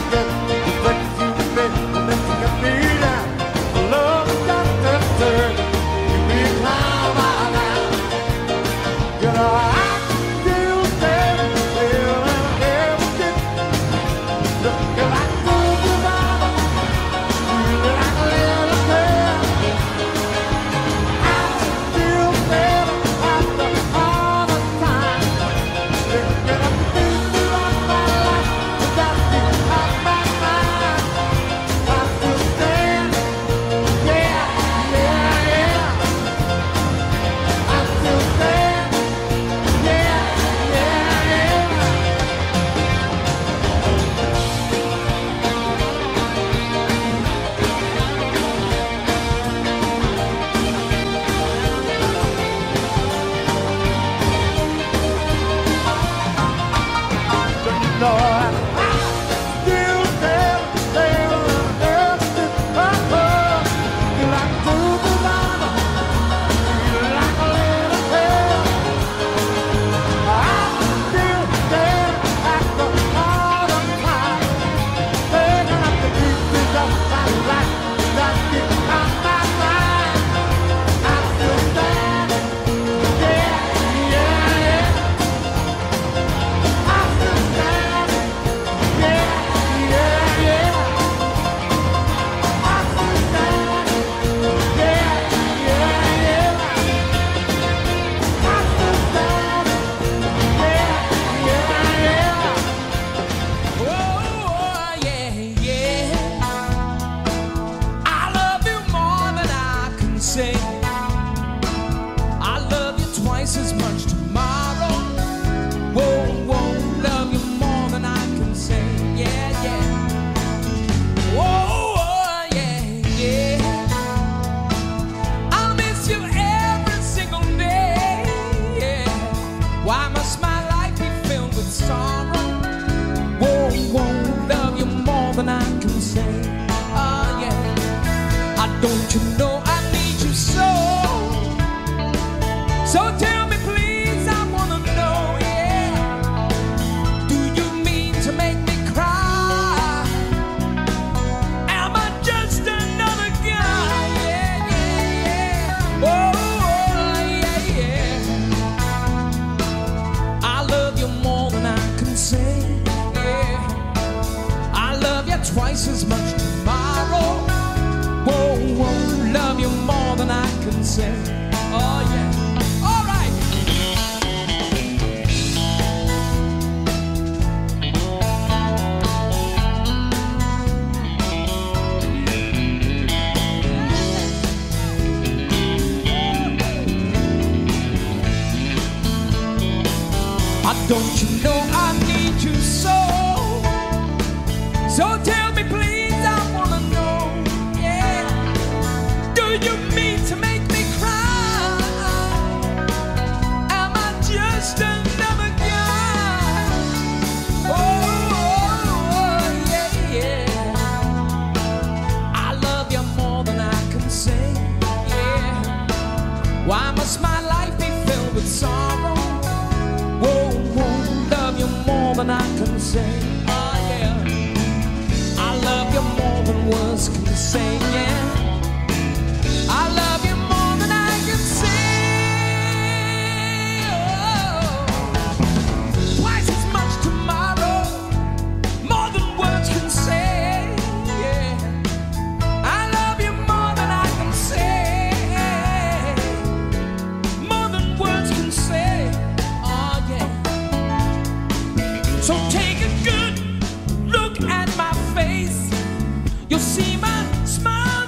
Don't you know I need you so? So tell me please, I wanna know, yeah. Do you mean to make me cry? Am I just another guy? Yeah, yeah, yeah. Oh, oh, yeah, yeah. I love you more than I can say, yeah. I love you twice as much tomorrow. Whoa, whoa, love you more than I can say. Oh yeah, all right. I don't you know I need you so? So tell me please, I wanna know. You mean to make me cry? Am I just another guy? Oh, oh, oh, yeah, yeah. I love you more than I can say, yeah. Why must my life be filled with sorrow? Whoa, whoa, love you more than I can say, oh yeah. I love you more than words can say, yeah. I love you more than I can say. Oh, twice as much tomorrow, more than words can say. Yeah, I love you more than I can say, more than words can say. Oh yeah. So take a good look at my face. You'll see my smile.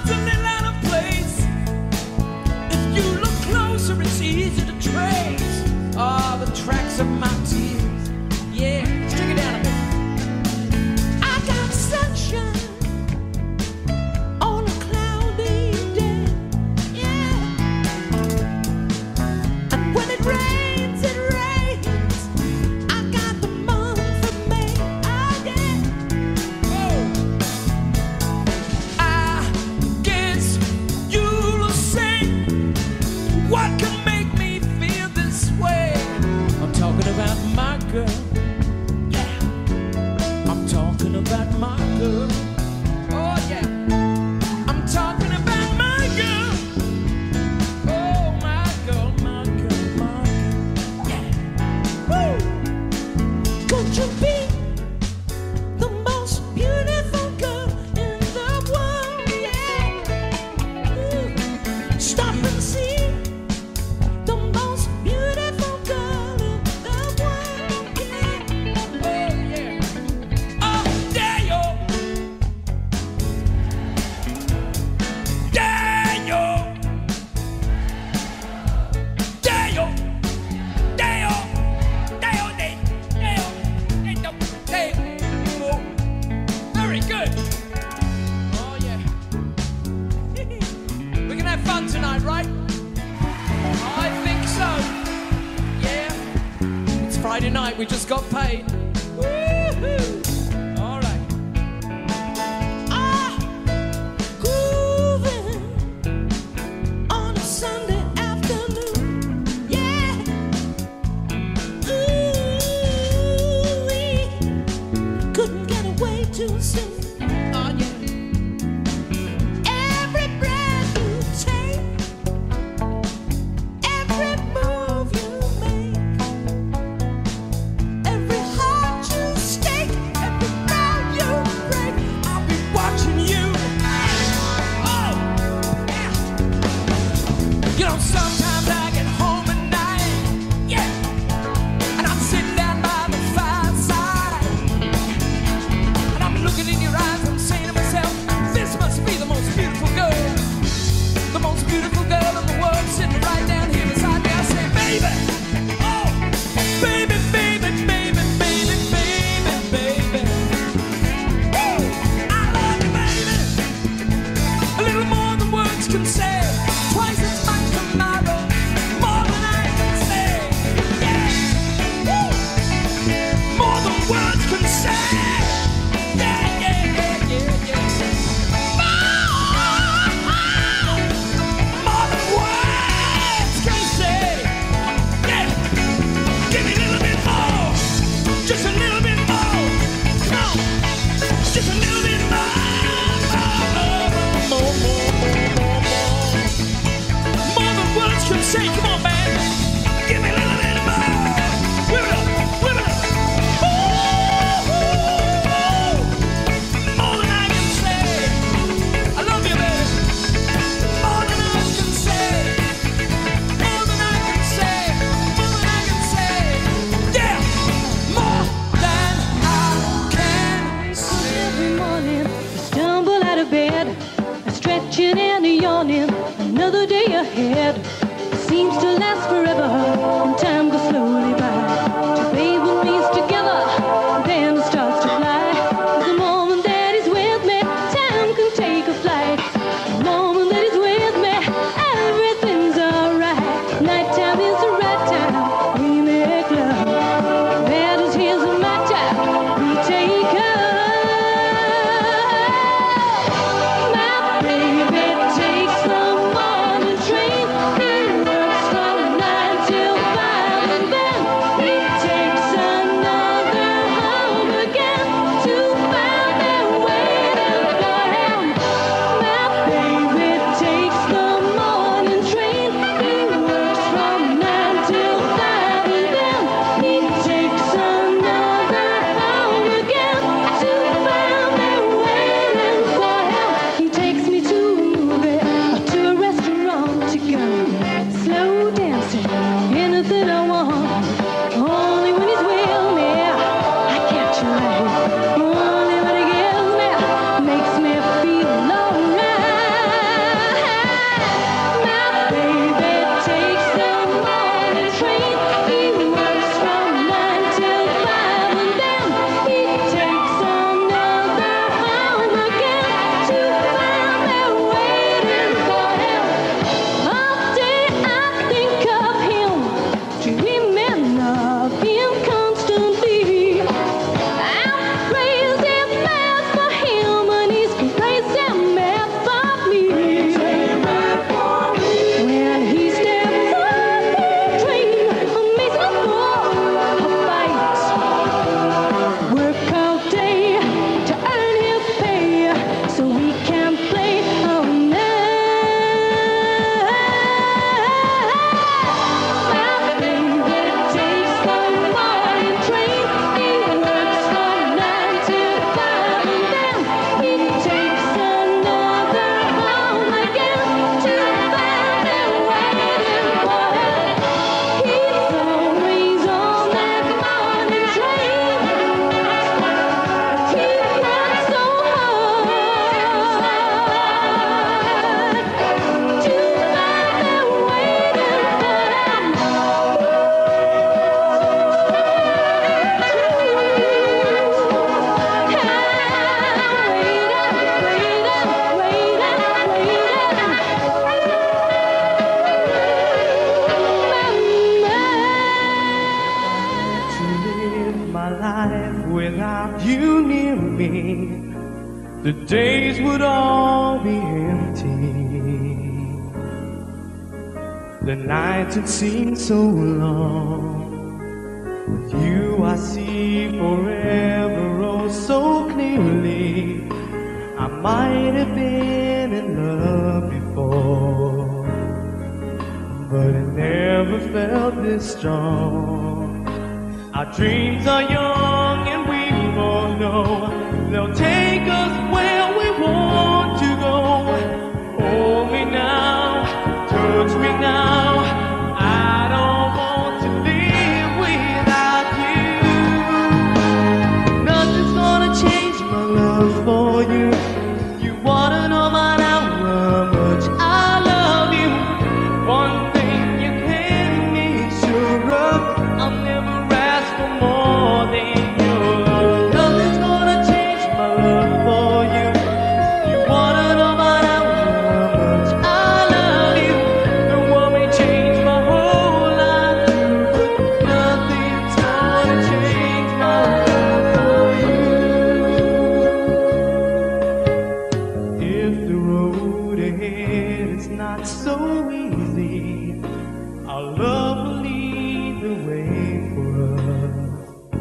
night, right? I think so. Yeah. It's Friday night, we just got paid. Woo-hoo. All right. Ah, grooving on a Sunday afternoon. Yeah. Ooh, we couldn't get away too soon. Oh, yeah. Every breath you take, every move you make, every heart you stake, every vow you break, I'll be watching you. Oh, yeah. You know, sometimes I get home at night, yeah, and I'm sitting down by the fireside, and I'm looking in your eyes, I'm saying to myself, this must be the most beautiful girl, the most beautiful girl in the world, sitting right down here beside me. I say, baby, oh, baby, baby, baby, baby, baby, baby. Woo! I love you, baby. A little more than words can say. Twice as much tomorrow, more than I can say. Yeah. Woo! More than words can say. Yeah, yeah, yeah, yeah, yeah. More than words can say. Yeah. Give me a little bit more. Just a little bit more. Come on. Just a little bit more. More, more, more, more, more, more. More than words can say. Come on, man. Give me a little bit more. Whip it up. Whip it up. Ooh, ooh, ooh. More than I can say. I love you, baby. More than I can say. More than I can say. More than I can say. Yeah. More than I can say. Every morning, I stumble out of bed, stretching and yawning. Another day ahead. It seems to last forever, and time goes slowly by. Two babies together, and then it starts to fly. The moment that he's with me, time can take a flight. The moment that he's with me, everything's alright. Nighttime is the right time, we make love. That is his and my time, we take off. My baby takes the morning train. He works from nine till five the days would all be empty. The nights would seem so long. With you I see forever oh so clearly. I might have been in love before, but it never felt this strong. Our dreams are young and we both know they'll take us where we want to go. Hold me now, touch me now. I don't want to live without you. Nothing's gonna change my love for you. You wanna know by now how much I love you. One thing you can be sure of, I'll never ask for more than your love. Nothing's gonna change my love for you. You wanna know by now how much I love you. The one may change my whole life, but nothing's gonna change my love for you. If the road ahead is not so easy, our love will lead the way for us.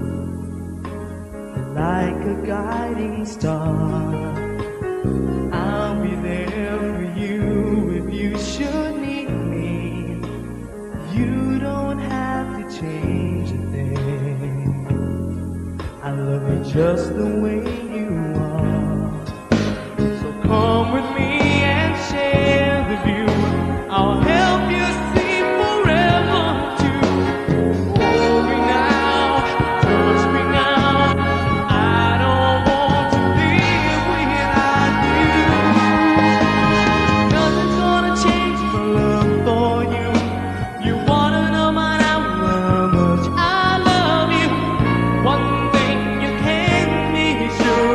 Like a guiding star, I'll be there for you if you should need me. You don't have to change a thing. I love you just the way you are. So come with me and share the view. I'll help you see forever too. Hold me now, touch me now. I don't want to live without you. Nothing's gonna change my love for you. You wanna know by now how much I love you. One thing you can be sure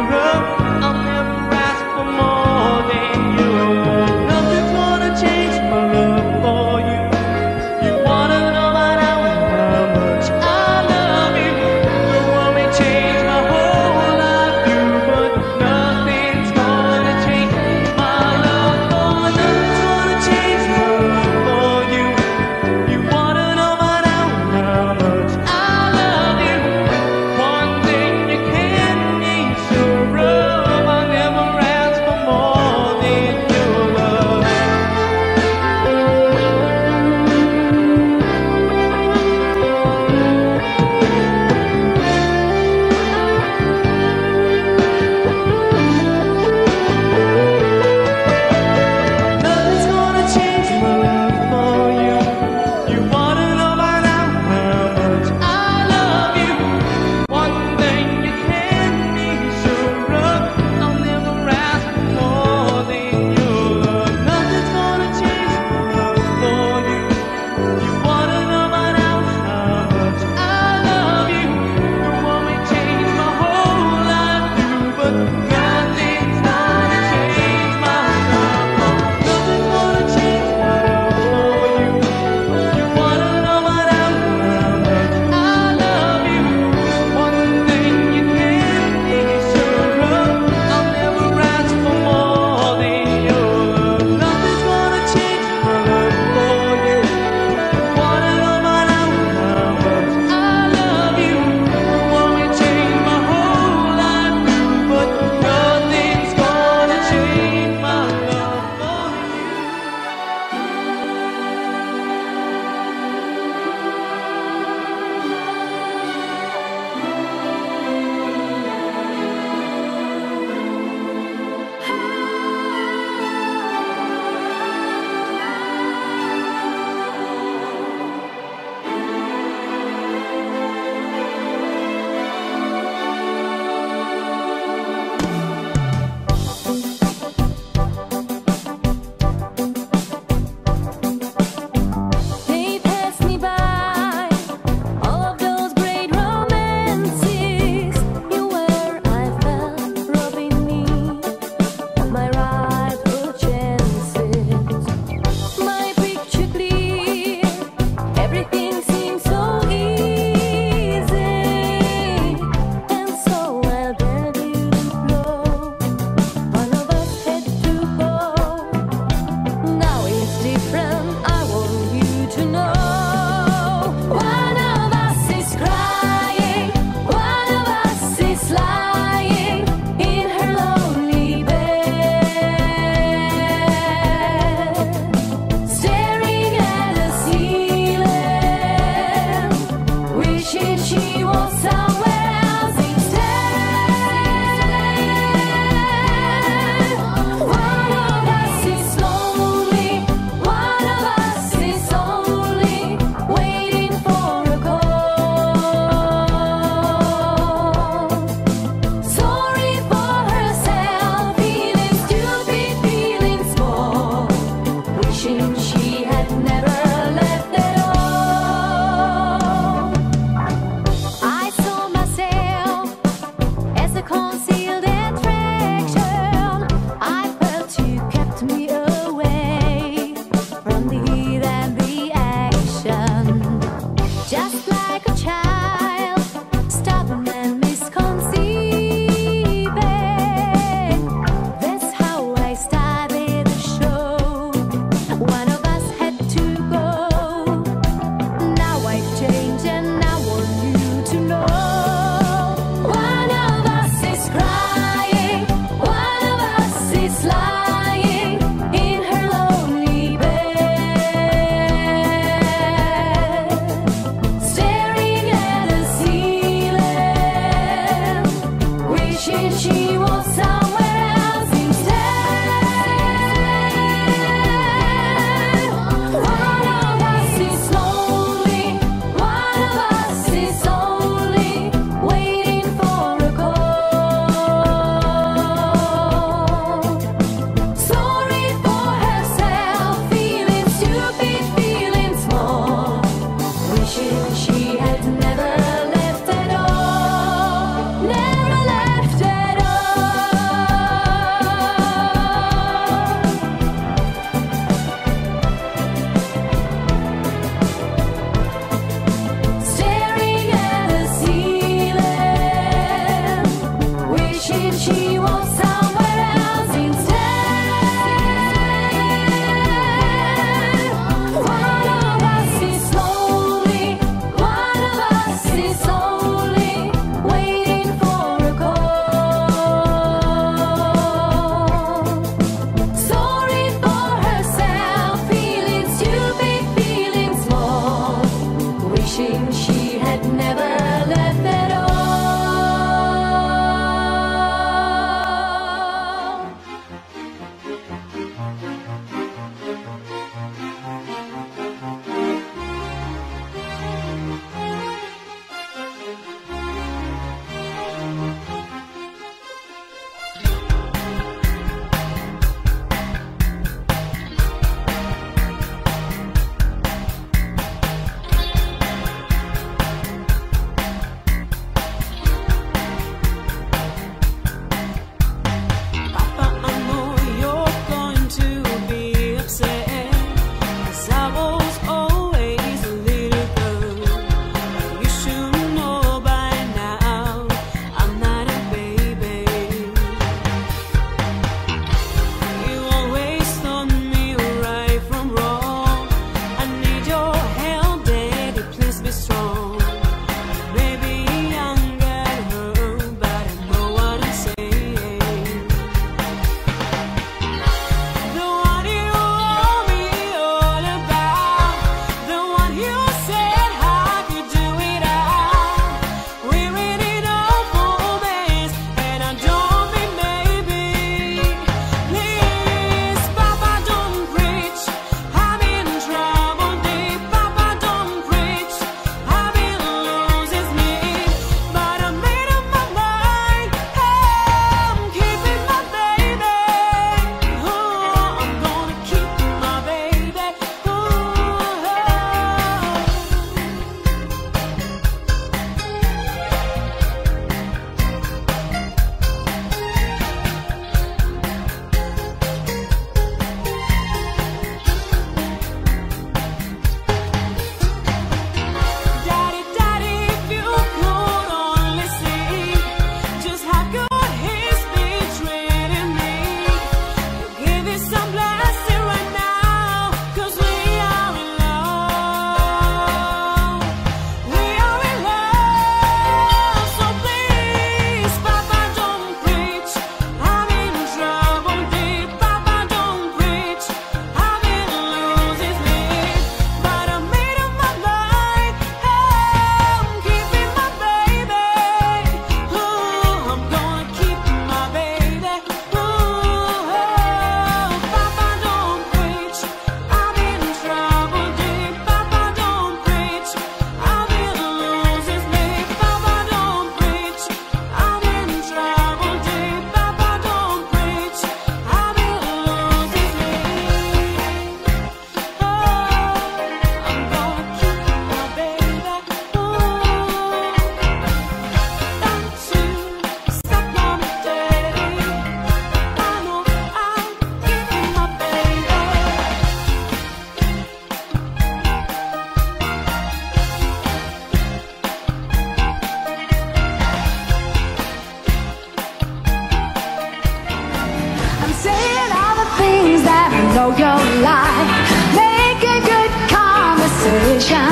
know your life. Make a good conversation.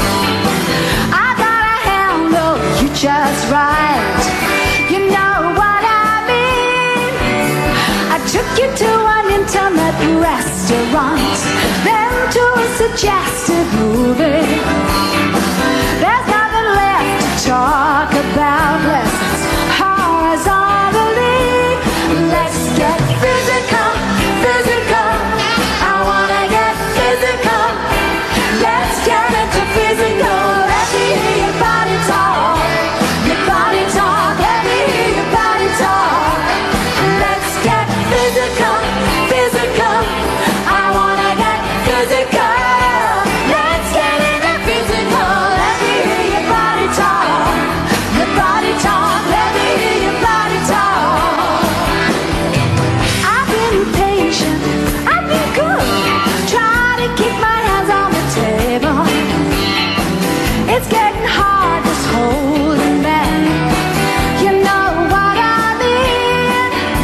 I gotta handle you just right. You know what I mean. I took you to an intimate restaurant, then to a suggestive movie. There's nothing left to talk about. Let's horizontally. Let's get physical, physical. I wanna get physical. Let's get into physical. Let me hear your body talk. Your body talk. Let me hear your body talk. Let's get physical, physical. I wanna get physical. Let's get into physical. Let me hear your body talk. Your body talk. Let me hear your body talk. I've been patient. I've been good. Try to keep my hands on the table. It's getting hard just holding back. You know what I mean.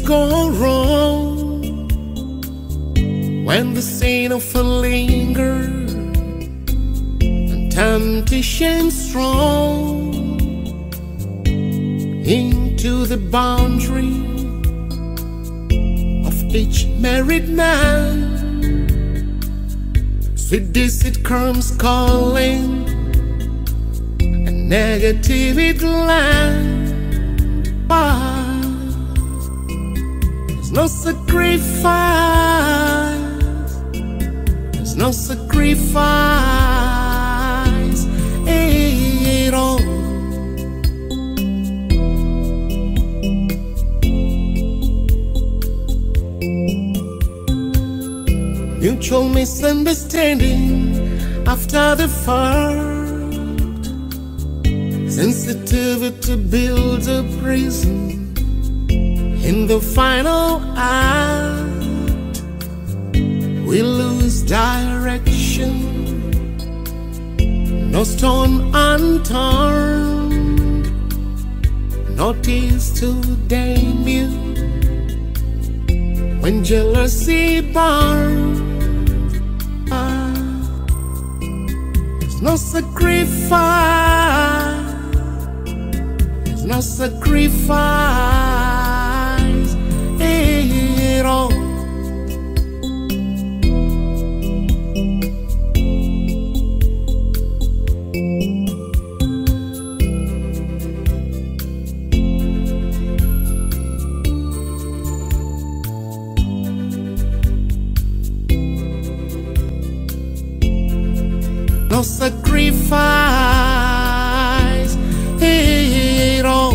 go wrong when the scene of a linger and temptation strong into the boundary of each married man. Sweet deceit comes calling and negativity land. There's no sacrifice, there's no sacrifice at all. Mutual misunderstanding after the fact, sensitivity builds a prison. In the final act, we lose direction. No stone unturned, no tears to damn you. When jealousy burns, there's no sacrifice, there's no sacrifice at all. No sacrifice at all.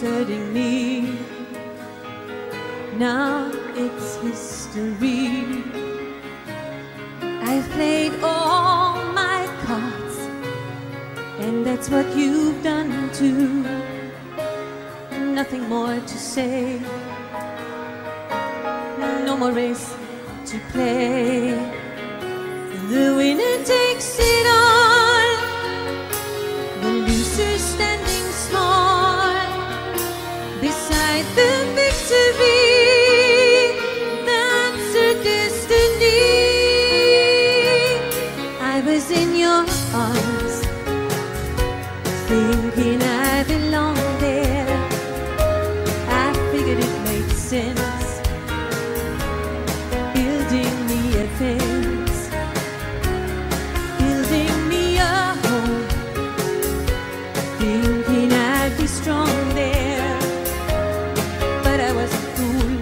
hurting me. Now it's history. I've played all my cards, and that's what you've done too. Nothing more to say, no more race to play. The winner takes it all, the loser standing small beside the victory. That's her destiny. I was in your arms, thinking I belonged there. I figured it made sense, building me a fence, building me a home, thinking I'd be strong there. But I was a fool,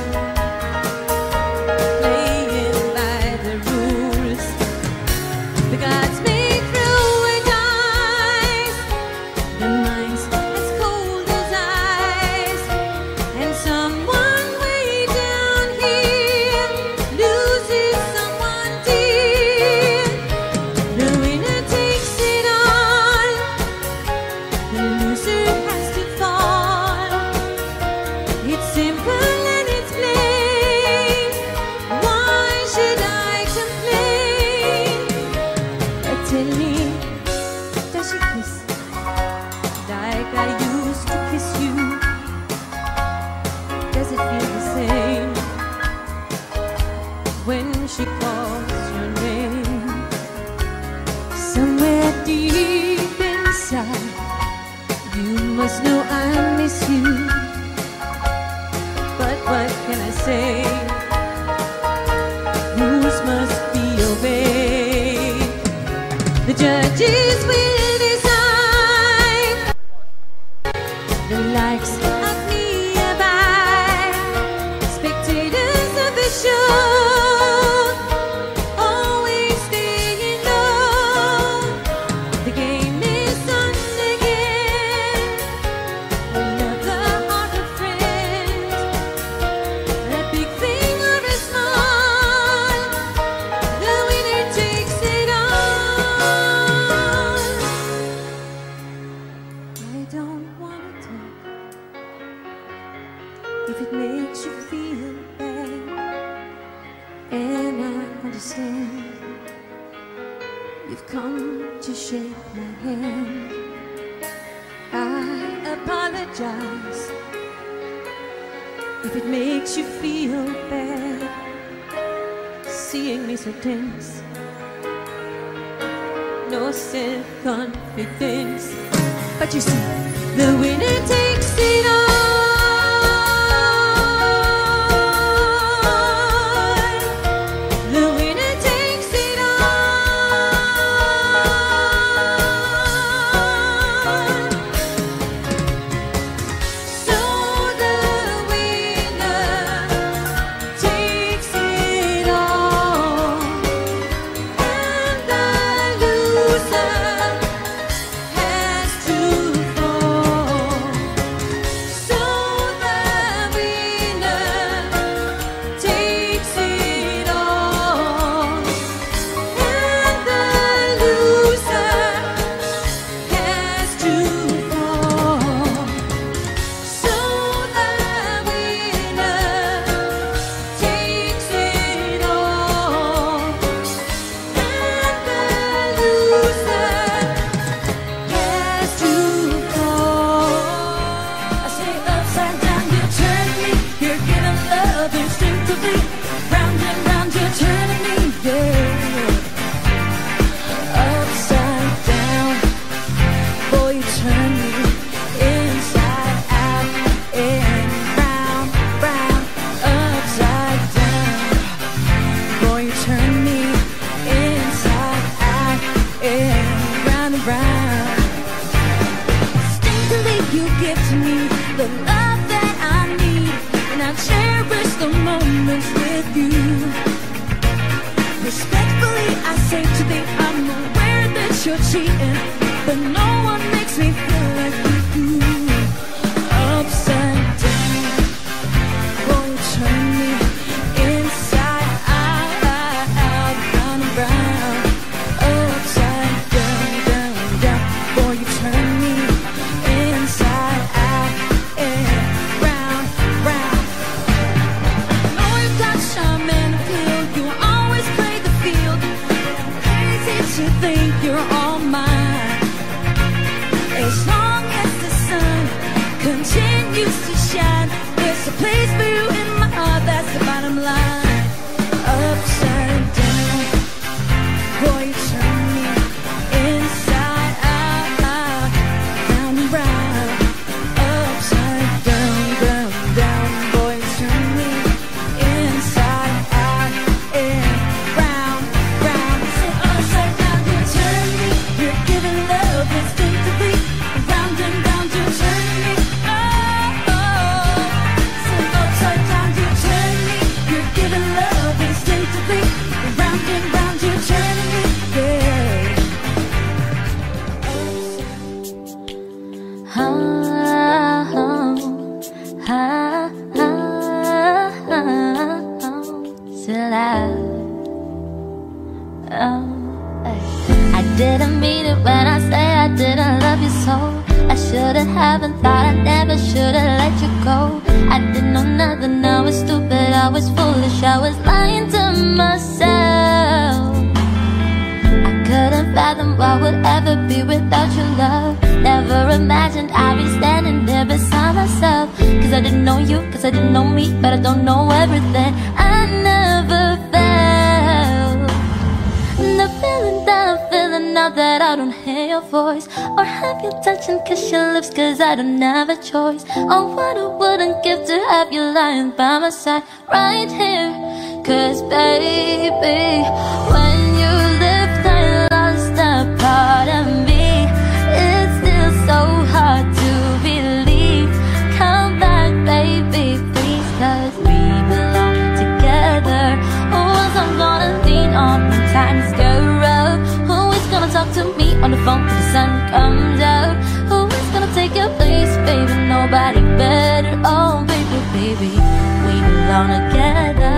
playing by the rules. The gods may throw a dice, the mind's as cold as ice, and someone way down here loses someone dear. The winner takes it all, the loser has to fall. It's simple and it's plain. Why should I complain? But tell me, does she kiss like I used to kiss you? Does it feel the same when she calls your name? Somewhere deep inside, you must know I miss you. But what can I say? Rules must be obeyed. The judges will decide the likes of me abide. Spectators of the show always staying low. The game is on again. Another heart of friends, a big thing or a small, the winner takes it all. I don't want to talk if it makes you feel bad, and I understand you've come to shake my hand. I apologize if it makes you feel bad, seeing me so tense, no self-confidence. But you see, the winner takes it all. The winner takes it all. So the winner takes it all, and the loser has to fall. So the winner takes it all, and the loser has to fall. So the winner takes it all, and the loser has to fall. I say upside down, you turn me. You're giving love instinctively. Round and round, you're turning me, yeah. Upside down, boy, you turn me inside out and round, round. Upside down, boy, you turn me inside out and round and round. Instinctively, you give to me the love that I need, and I cherish the moments with you. Respectfully, I say today, I'm aware that you're cheating, but no one makes me feel like you do. continues to shine. There's a place for you in my heart, that's the bottom line. Upside down, boy, you turn me inside out, round and round. Upside down, down, down, boy, you turn me inside out and round, round. So upside down, you turn me. You're giving love instinctively, round and round, you turn me. Oh, oh. So upside down, you turn me. You're giving love instinctively, round and round, you turn me. Yeah. Oh, oh, oh, oh, till I, oh, ay. I didn't mean it when I say I didn't love you so. I shouldn't have and thought I never should've let you go. I didn't know nothing, I was stupid, I was foolish, I was lying to myself. I couldn't fathom what would ever be without your love. Never imagined I'd be standing there beside myself. Cause I didn't know you, cause I didn't know me, but I don't know everything. I never felt the feeling that I'm feeling now that I don't hear your voice, or have you touch and kiss your lips, cause I don't have a choice. Oh, what I wouldn't give to have you lying by my side right here. Cause baby, when you left I lost a part of me. It's still so hard to believe. Come back baby, please, cause we belong together. Who else I'm gonna lean on when times get rough? Who is gonna talk to me on the phone till the sun comes up? Who is gonna take your place, baby? Nobody better. Oh baby, baby, we belong together.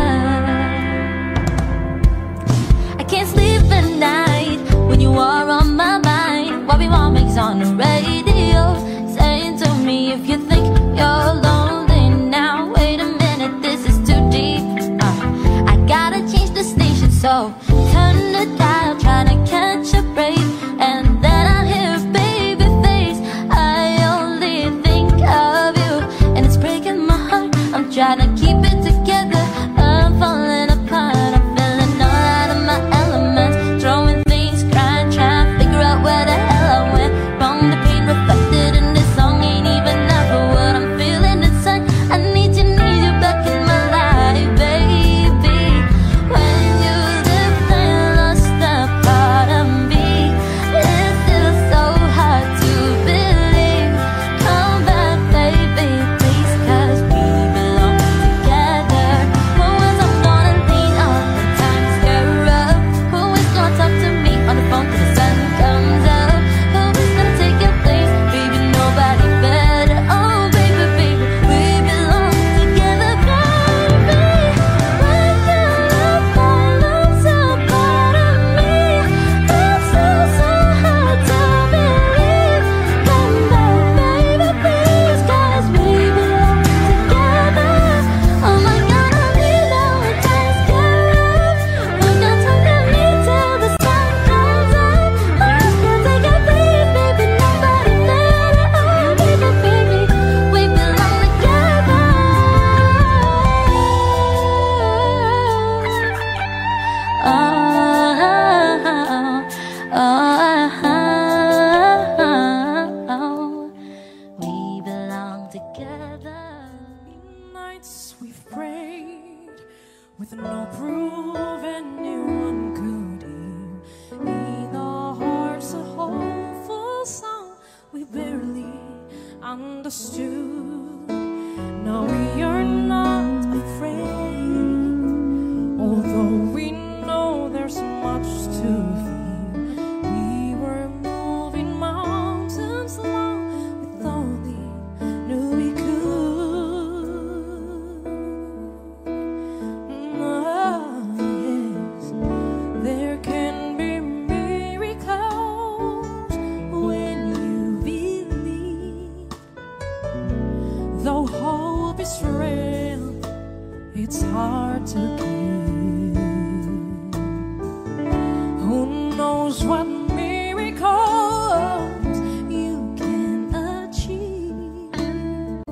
I can't sleep at night when you are on my mind. Bobby Womack's on the radio saying to me, if you think you're lonely now, wait a minute, this is too deep. uh, I gotta change the station, so turn the dial, trying to catch a break. And then I hear a baby face, I only think of you, and it's breaking my heart. I'm trying to keep it together, I'm falling apart. I'm feeling all out of my elements, throwing things, crying, trying to figure out where the hell I went wrong. The pain reflected in this song ain't even enough for what I'm feeling inside. I need you, need you back in my life, baby. When you left I lost a part of me. It's still so hard to believe. Come back baby, please, cause we belong together. Who else I'm gonna lean on when times get rough? Who is gonna talk to me on the phone till the sun comes up? Who is gonna take your place, baby? Nobody better. Oh baby, baby, we belong together, baby. When you left I lost a part of me. It's still so hard to believe. Come back baby, please, cause we belong together. Oh my God, I need you when times get rough. Who gonna talk to me till the sun comes up? Who's gonna take your place, baby? Nobody better. Oh baby, baby, we belong together. Oh, oh, oh, we belong together. Nights we've prayed with no proof anyone could hear. In our hearts a hopeful song we barely understood. Now we are not afraid, although we know there's much to fear. We were moving mountains long with only knew we could. Oh, yes, there can be miracles when you believe. Though hope is frail, it's hard to keep. Who knows what miracles you can achieve?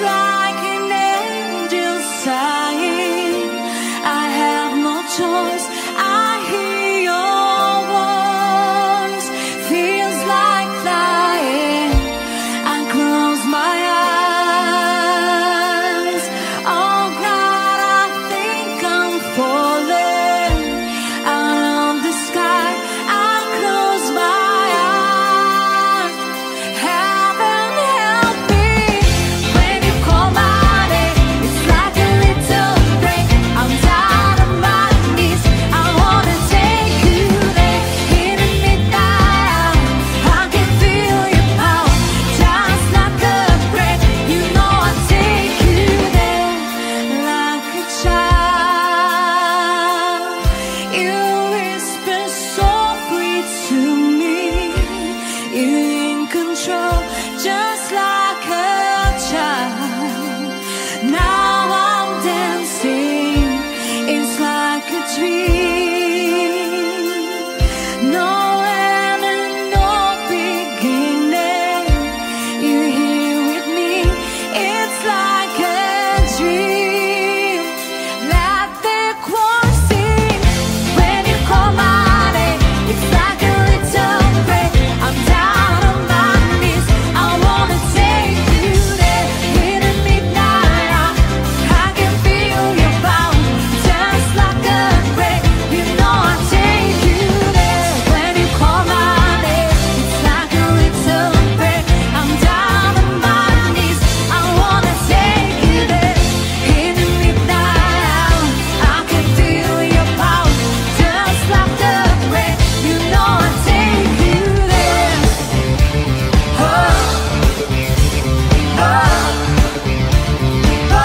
like an angel sighing. I have no choice. I hear your voice. Feels like flying. I close my eyes. Oh God, I think I'm falling out of the sky. I close my eyes. Heaven help me when you call my name. It's like a little break. I'm down on my knees. I wanna take you there in the midnight. I can feel your power, just like a breath. You know I take you there like a child. You whisper softly to me. You're in control, just like a child. Now I'm dancing. It's like a dream. No end and no beginning. You're here with me. It's like a dream. Let the choir sing when you call my name. It's like a little break. I'm down on my knees. I wanna take you there in the midnight. I can feel your power, just like a breath. You know I take you there when you call my name. It's like a little break. I'm down on my knees. I wanna take you there in the midnight. I can feel your power, just like a breath. You know I take you there. Oh, oh, oh,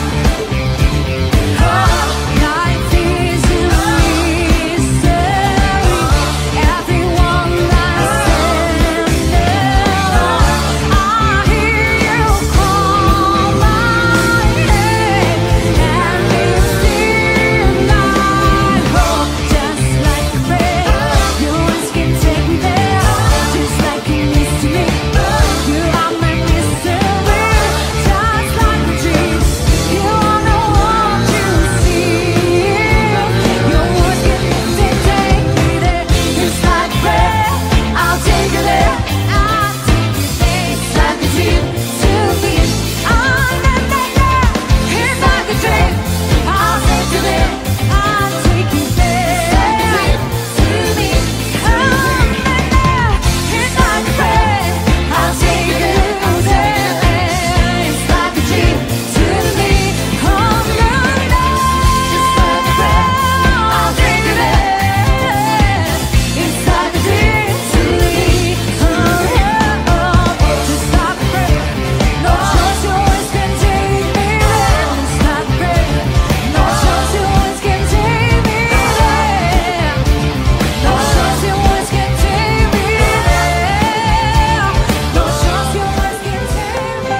oh. Life is a mystery. Everyone lies there. I hear you call my name, and it's still night. Oh, just like a prayer, your words can take me there, just like you used to me. You are my mystery, just like a dream. You are the one you see. Your words can take me there, just like prayer. I'll take you there. I'll take you there. It's like a dream to me. Oh, na na na. It's like a dream. I'll take you there. I'll take you there. To me. Oh, na na. It's like a prayer. I'll take you there. It's like a dream to me. Oh, na na. Just like a prayer. I'll take you there. It's like a dream to me. Oh, yeah. Oh, just like a prayer. No choice, your words can take me there. It's like a prayer. No choice, your words can take me there. No choice, your words can take me there. No choice, your words can take me.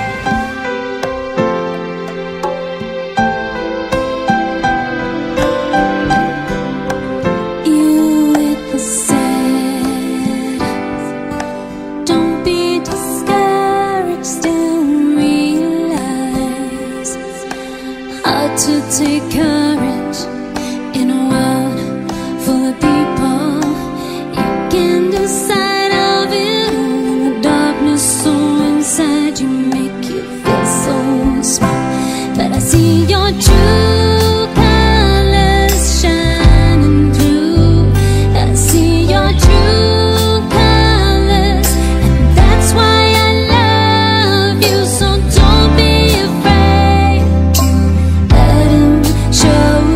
You with the sad. Don't be discouraged, still realize how to take courage in a world full of people. You can decide of it all. The darkness so inside you make you feel so small. But I see your true colors shining through. I see your true colors, and that's why I love you. So don't be afraid to let him show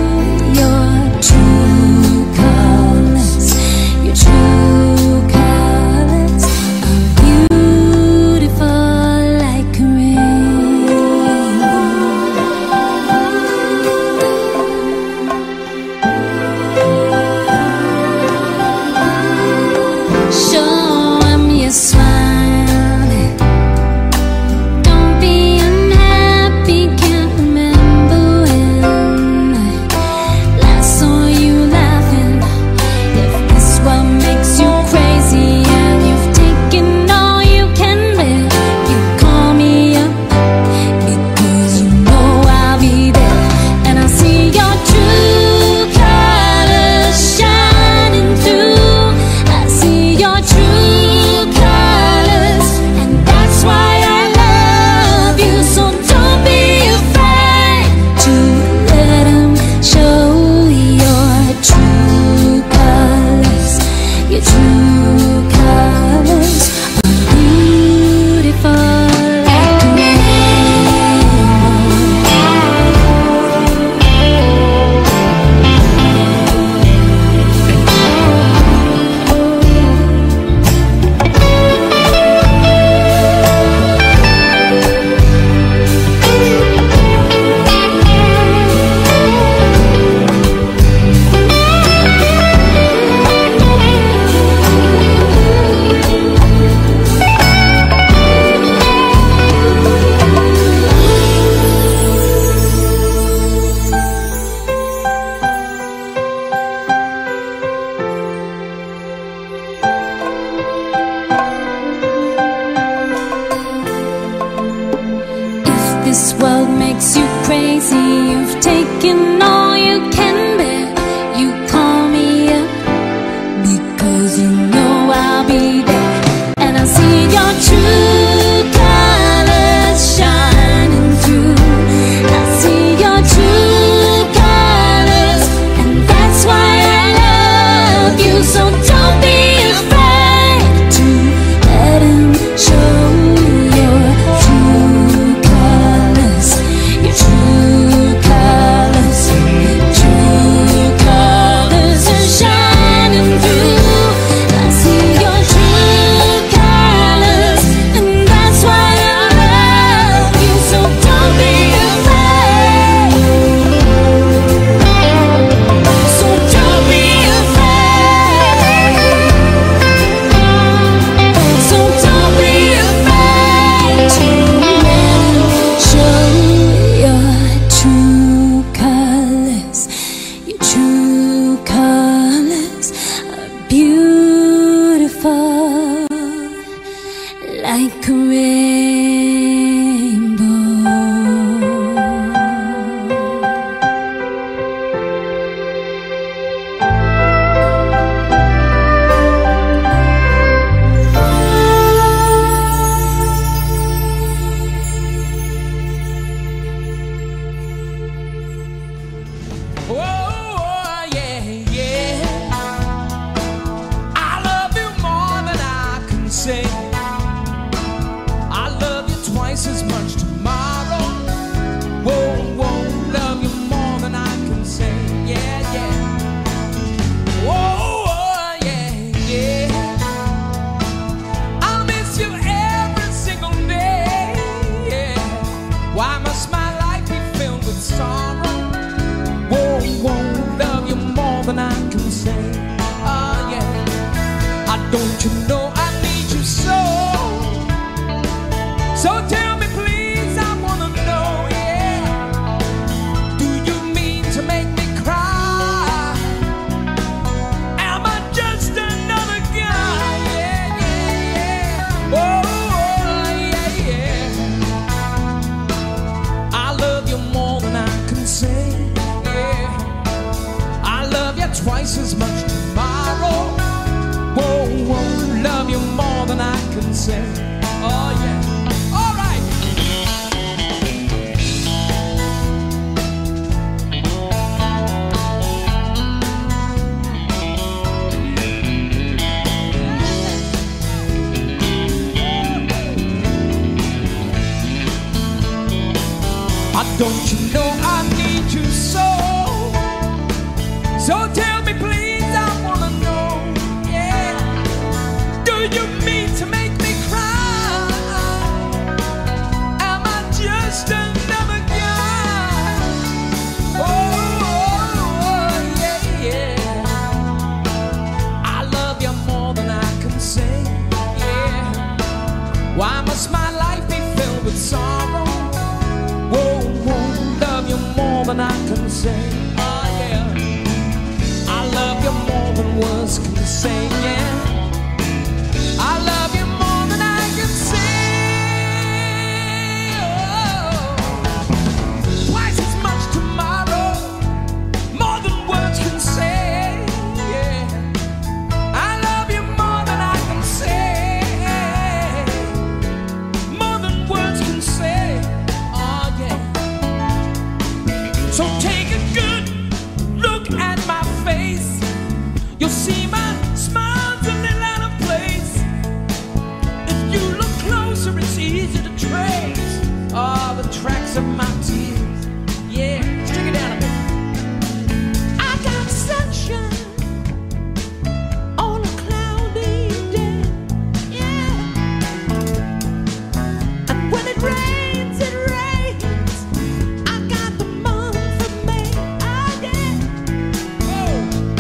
This world makes you crazy. You've taken all you can bear. You call me up because you know I'll be there. And I see your true colors shining through. I see your true colors, and that's why I love you. So don't be afraid to let him show your true colors. Your true colors, true colors are shining through. I see your true colors, and that's why I love you. So don't be afraid. So don't be afraid. So don't be afraid to let him show your true colors. Your true colors are beautiful like a rainbow. Oh, yeah, yeah. I love you more than I can say. I love you twice as much tomorrow. Whoa, whoa, love you more than I can say. Yeah, yeah. Whoa, yeah, yeah. I'll miss you every single day. Yeah. Why must my life be filled with sorrow? Whoa, whoa, love you more than I can say. Oh, yeah. I don't you know I need you so. So tell me, please, I wanna know, yeah. Do you mean to make me cry? Am I just another guy? Yeah, yeah, yeah. Oh, yeah, yeah. I love you more than I can say. Yeah. I love you twice as much tomorrow. Whoa, whoa, love you more than I can say. Oh, yeah. All right. I don't you know I need you so. So tell me, please, I wanna know, yeah. Do you mean to make me cry? Am I just another guy? Oh, yeah, yeah. I love you more than I can say, yeah. Why must my life be filled with sorrow? Whoa, whoa, love you more than I can say. Oh, yeah. I love you more than words can say, yeah. I love you more than I can say. Oh, twice as much tomorrow, more than words can say, yeah. I love you more than I can say, more than words can say. Oh, yeah. So take a good look at my face. You'll see my smile's a little out of place. If you look closer, it's easy to trace all the tracks of my tears. Yeah, stick it down a bit. I got sunshine on a cloudy day. Yeah. And when it rains, it rains. I got the month of May. Oh, yeah. Whoa.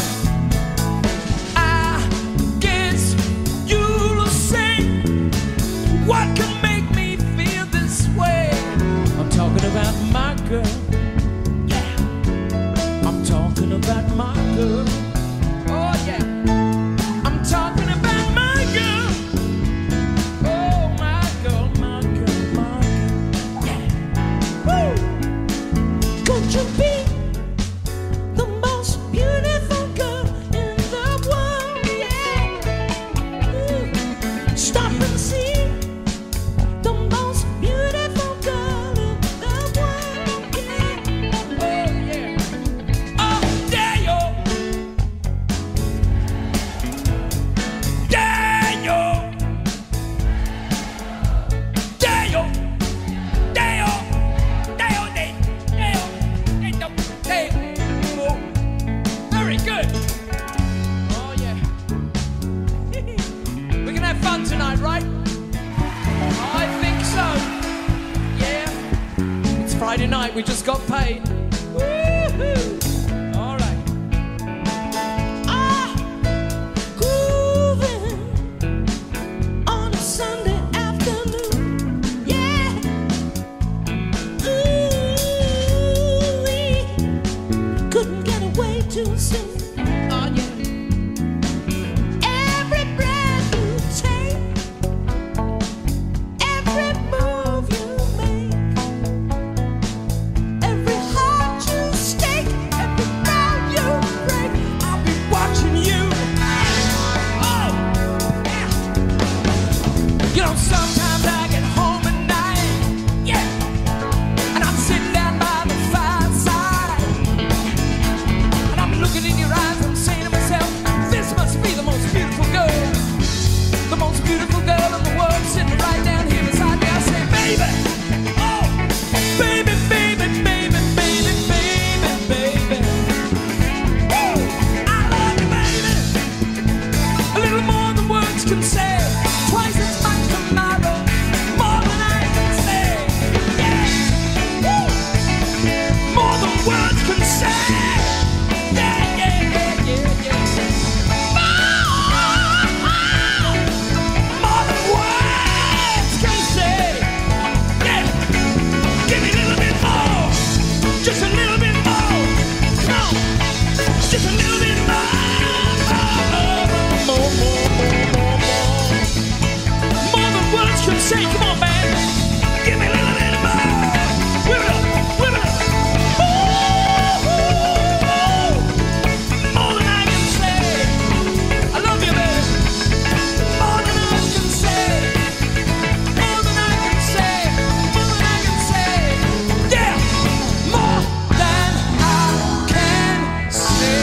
I guess you'll say, what can make me feel this way? I'm talking about my girl. Yeah. I'm talking about my girl. Oh, yeah. I'm talking about my girl. Oh, my girl, my girl, my girl. Yeah. Friday night, we just got paid. Woo-hoo. All right. Ah, grooving on a Sunday afternoon. Yeah. Ooh, we couldn't get away too soon. Oh, yeah. Every breath you take, every move you make, every heart you stake, every vow you break, I'll be watching you. Oh, yeah. You know, sometimes I get home at night, yeah, and I'm sitting down by the fireside, and I'm looking in your eyes, I'm saying to myself, this must be the most beautiful girl, the most beautiful girl in the world, sitting right down here beside me. I say, baby, oh, baby, baby, baby, baby, baby, baby. Woo! I love you, baby. A little more than words can say. Twice as much tomorrow, more than I can say. Yeah. Woo! More than words can say. Yeah, yeah, yeah, yeah, yeah. More than words can say. Yeah. Give me a little bit more. Just a little bit more. Come on. Just a little bit more. More, more, more, more, more, more. More than words can say. Come on, man. Give me a little bit more. Whip it up. Whip it up. Ooh, ooh, ooh. More than I can say. I love you, baby. More than I can say. More than I can say. More than I can say. Yeah. More than I can say.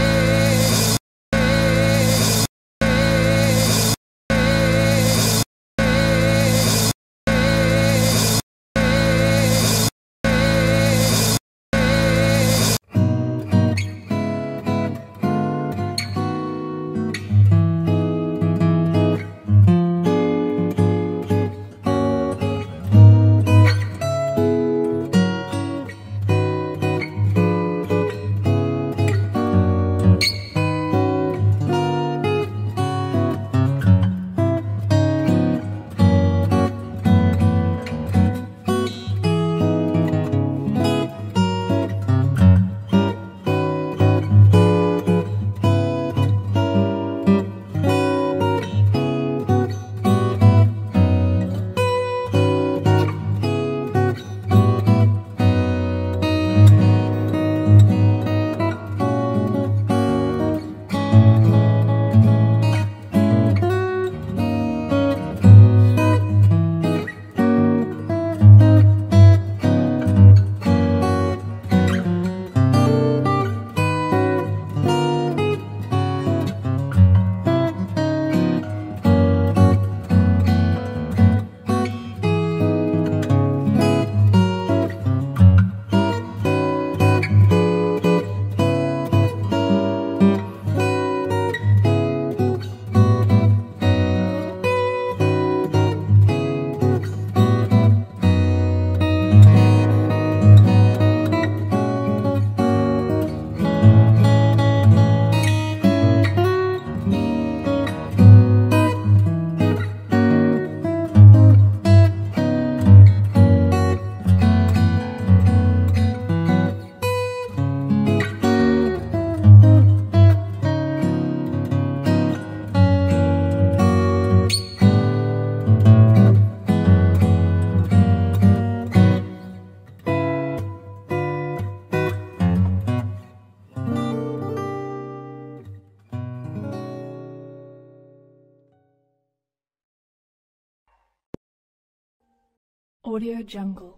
Audio Jungle.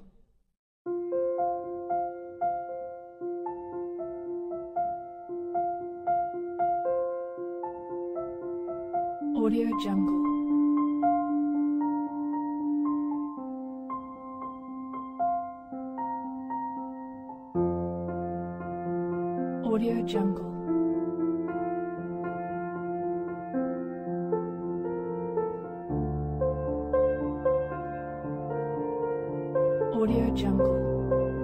Audio Jungle. Audio Jungle. Audio Jungle.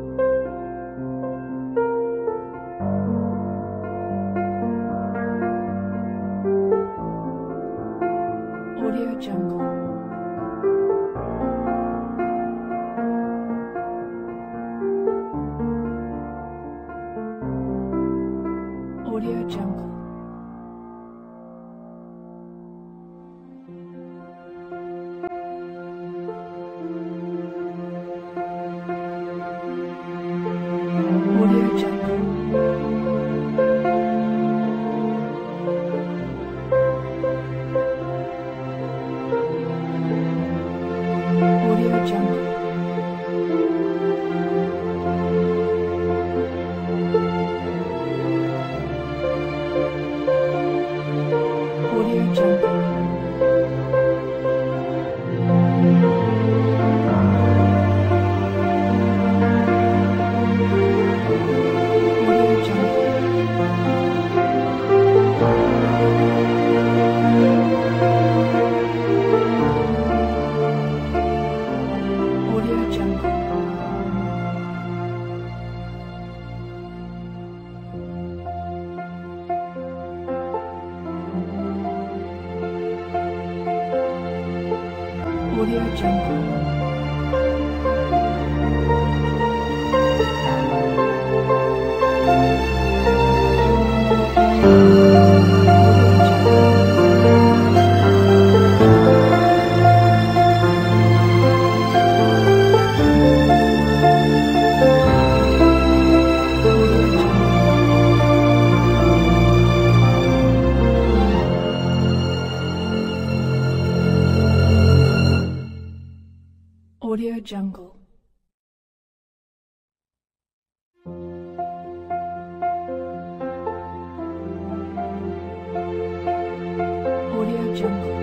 Audio Jungle. Audio Jungle. Audio Jungle. Audio Jungle. Audio Jungle. Audio Jungle. Audio Jungle. Audio Jungle. Audio Jungle.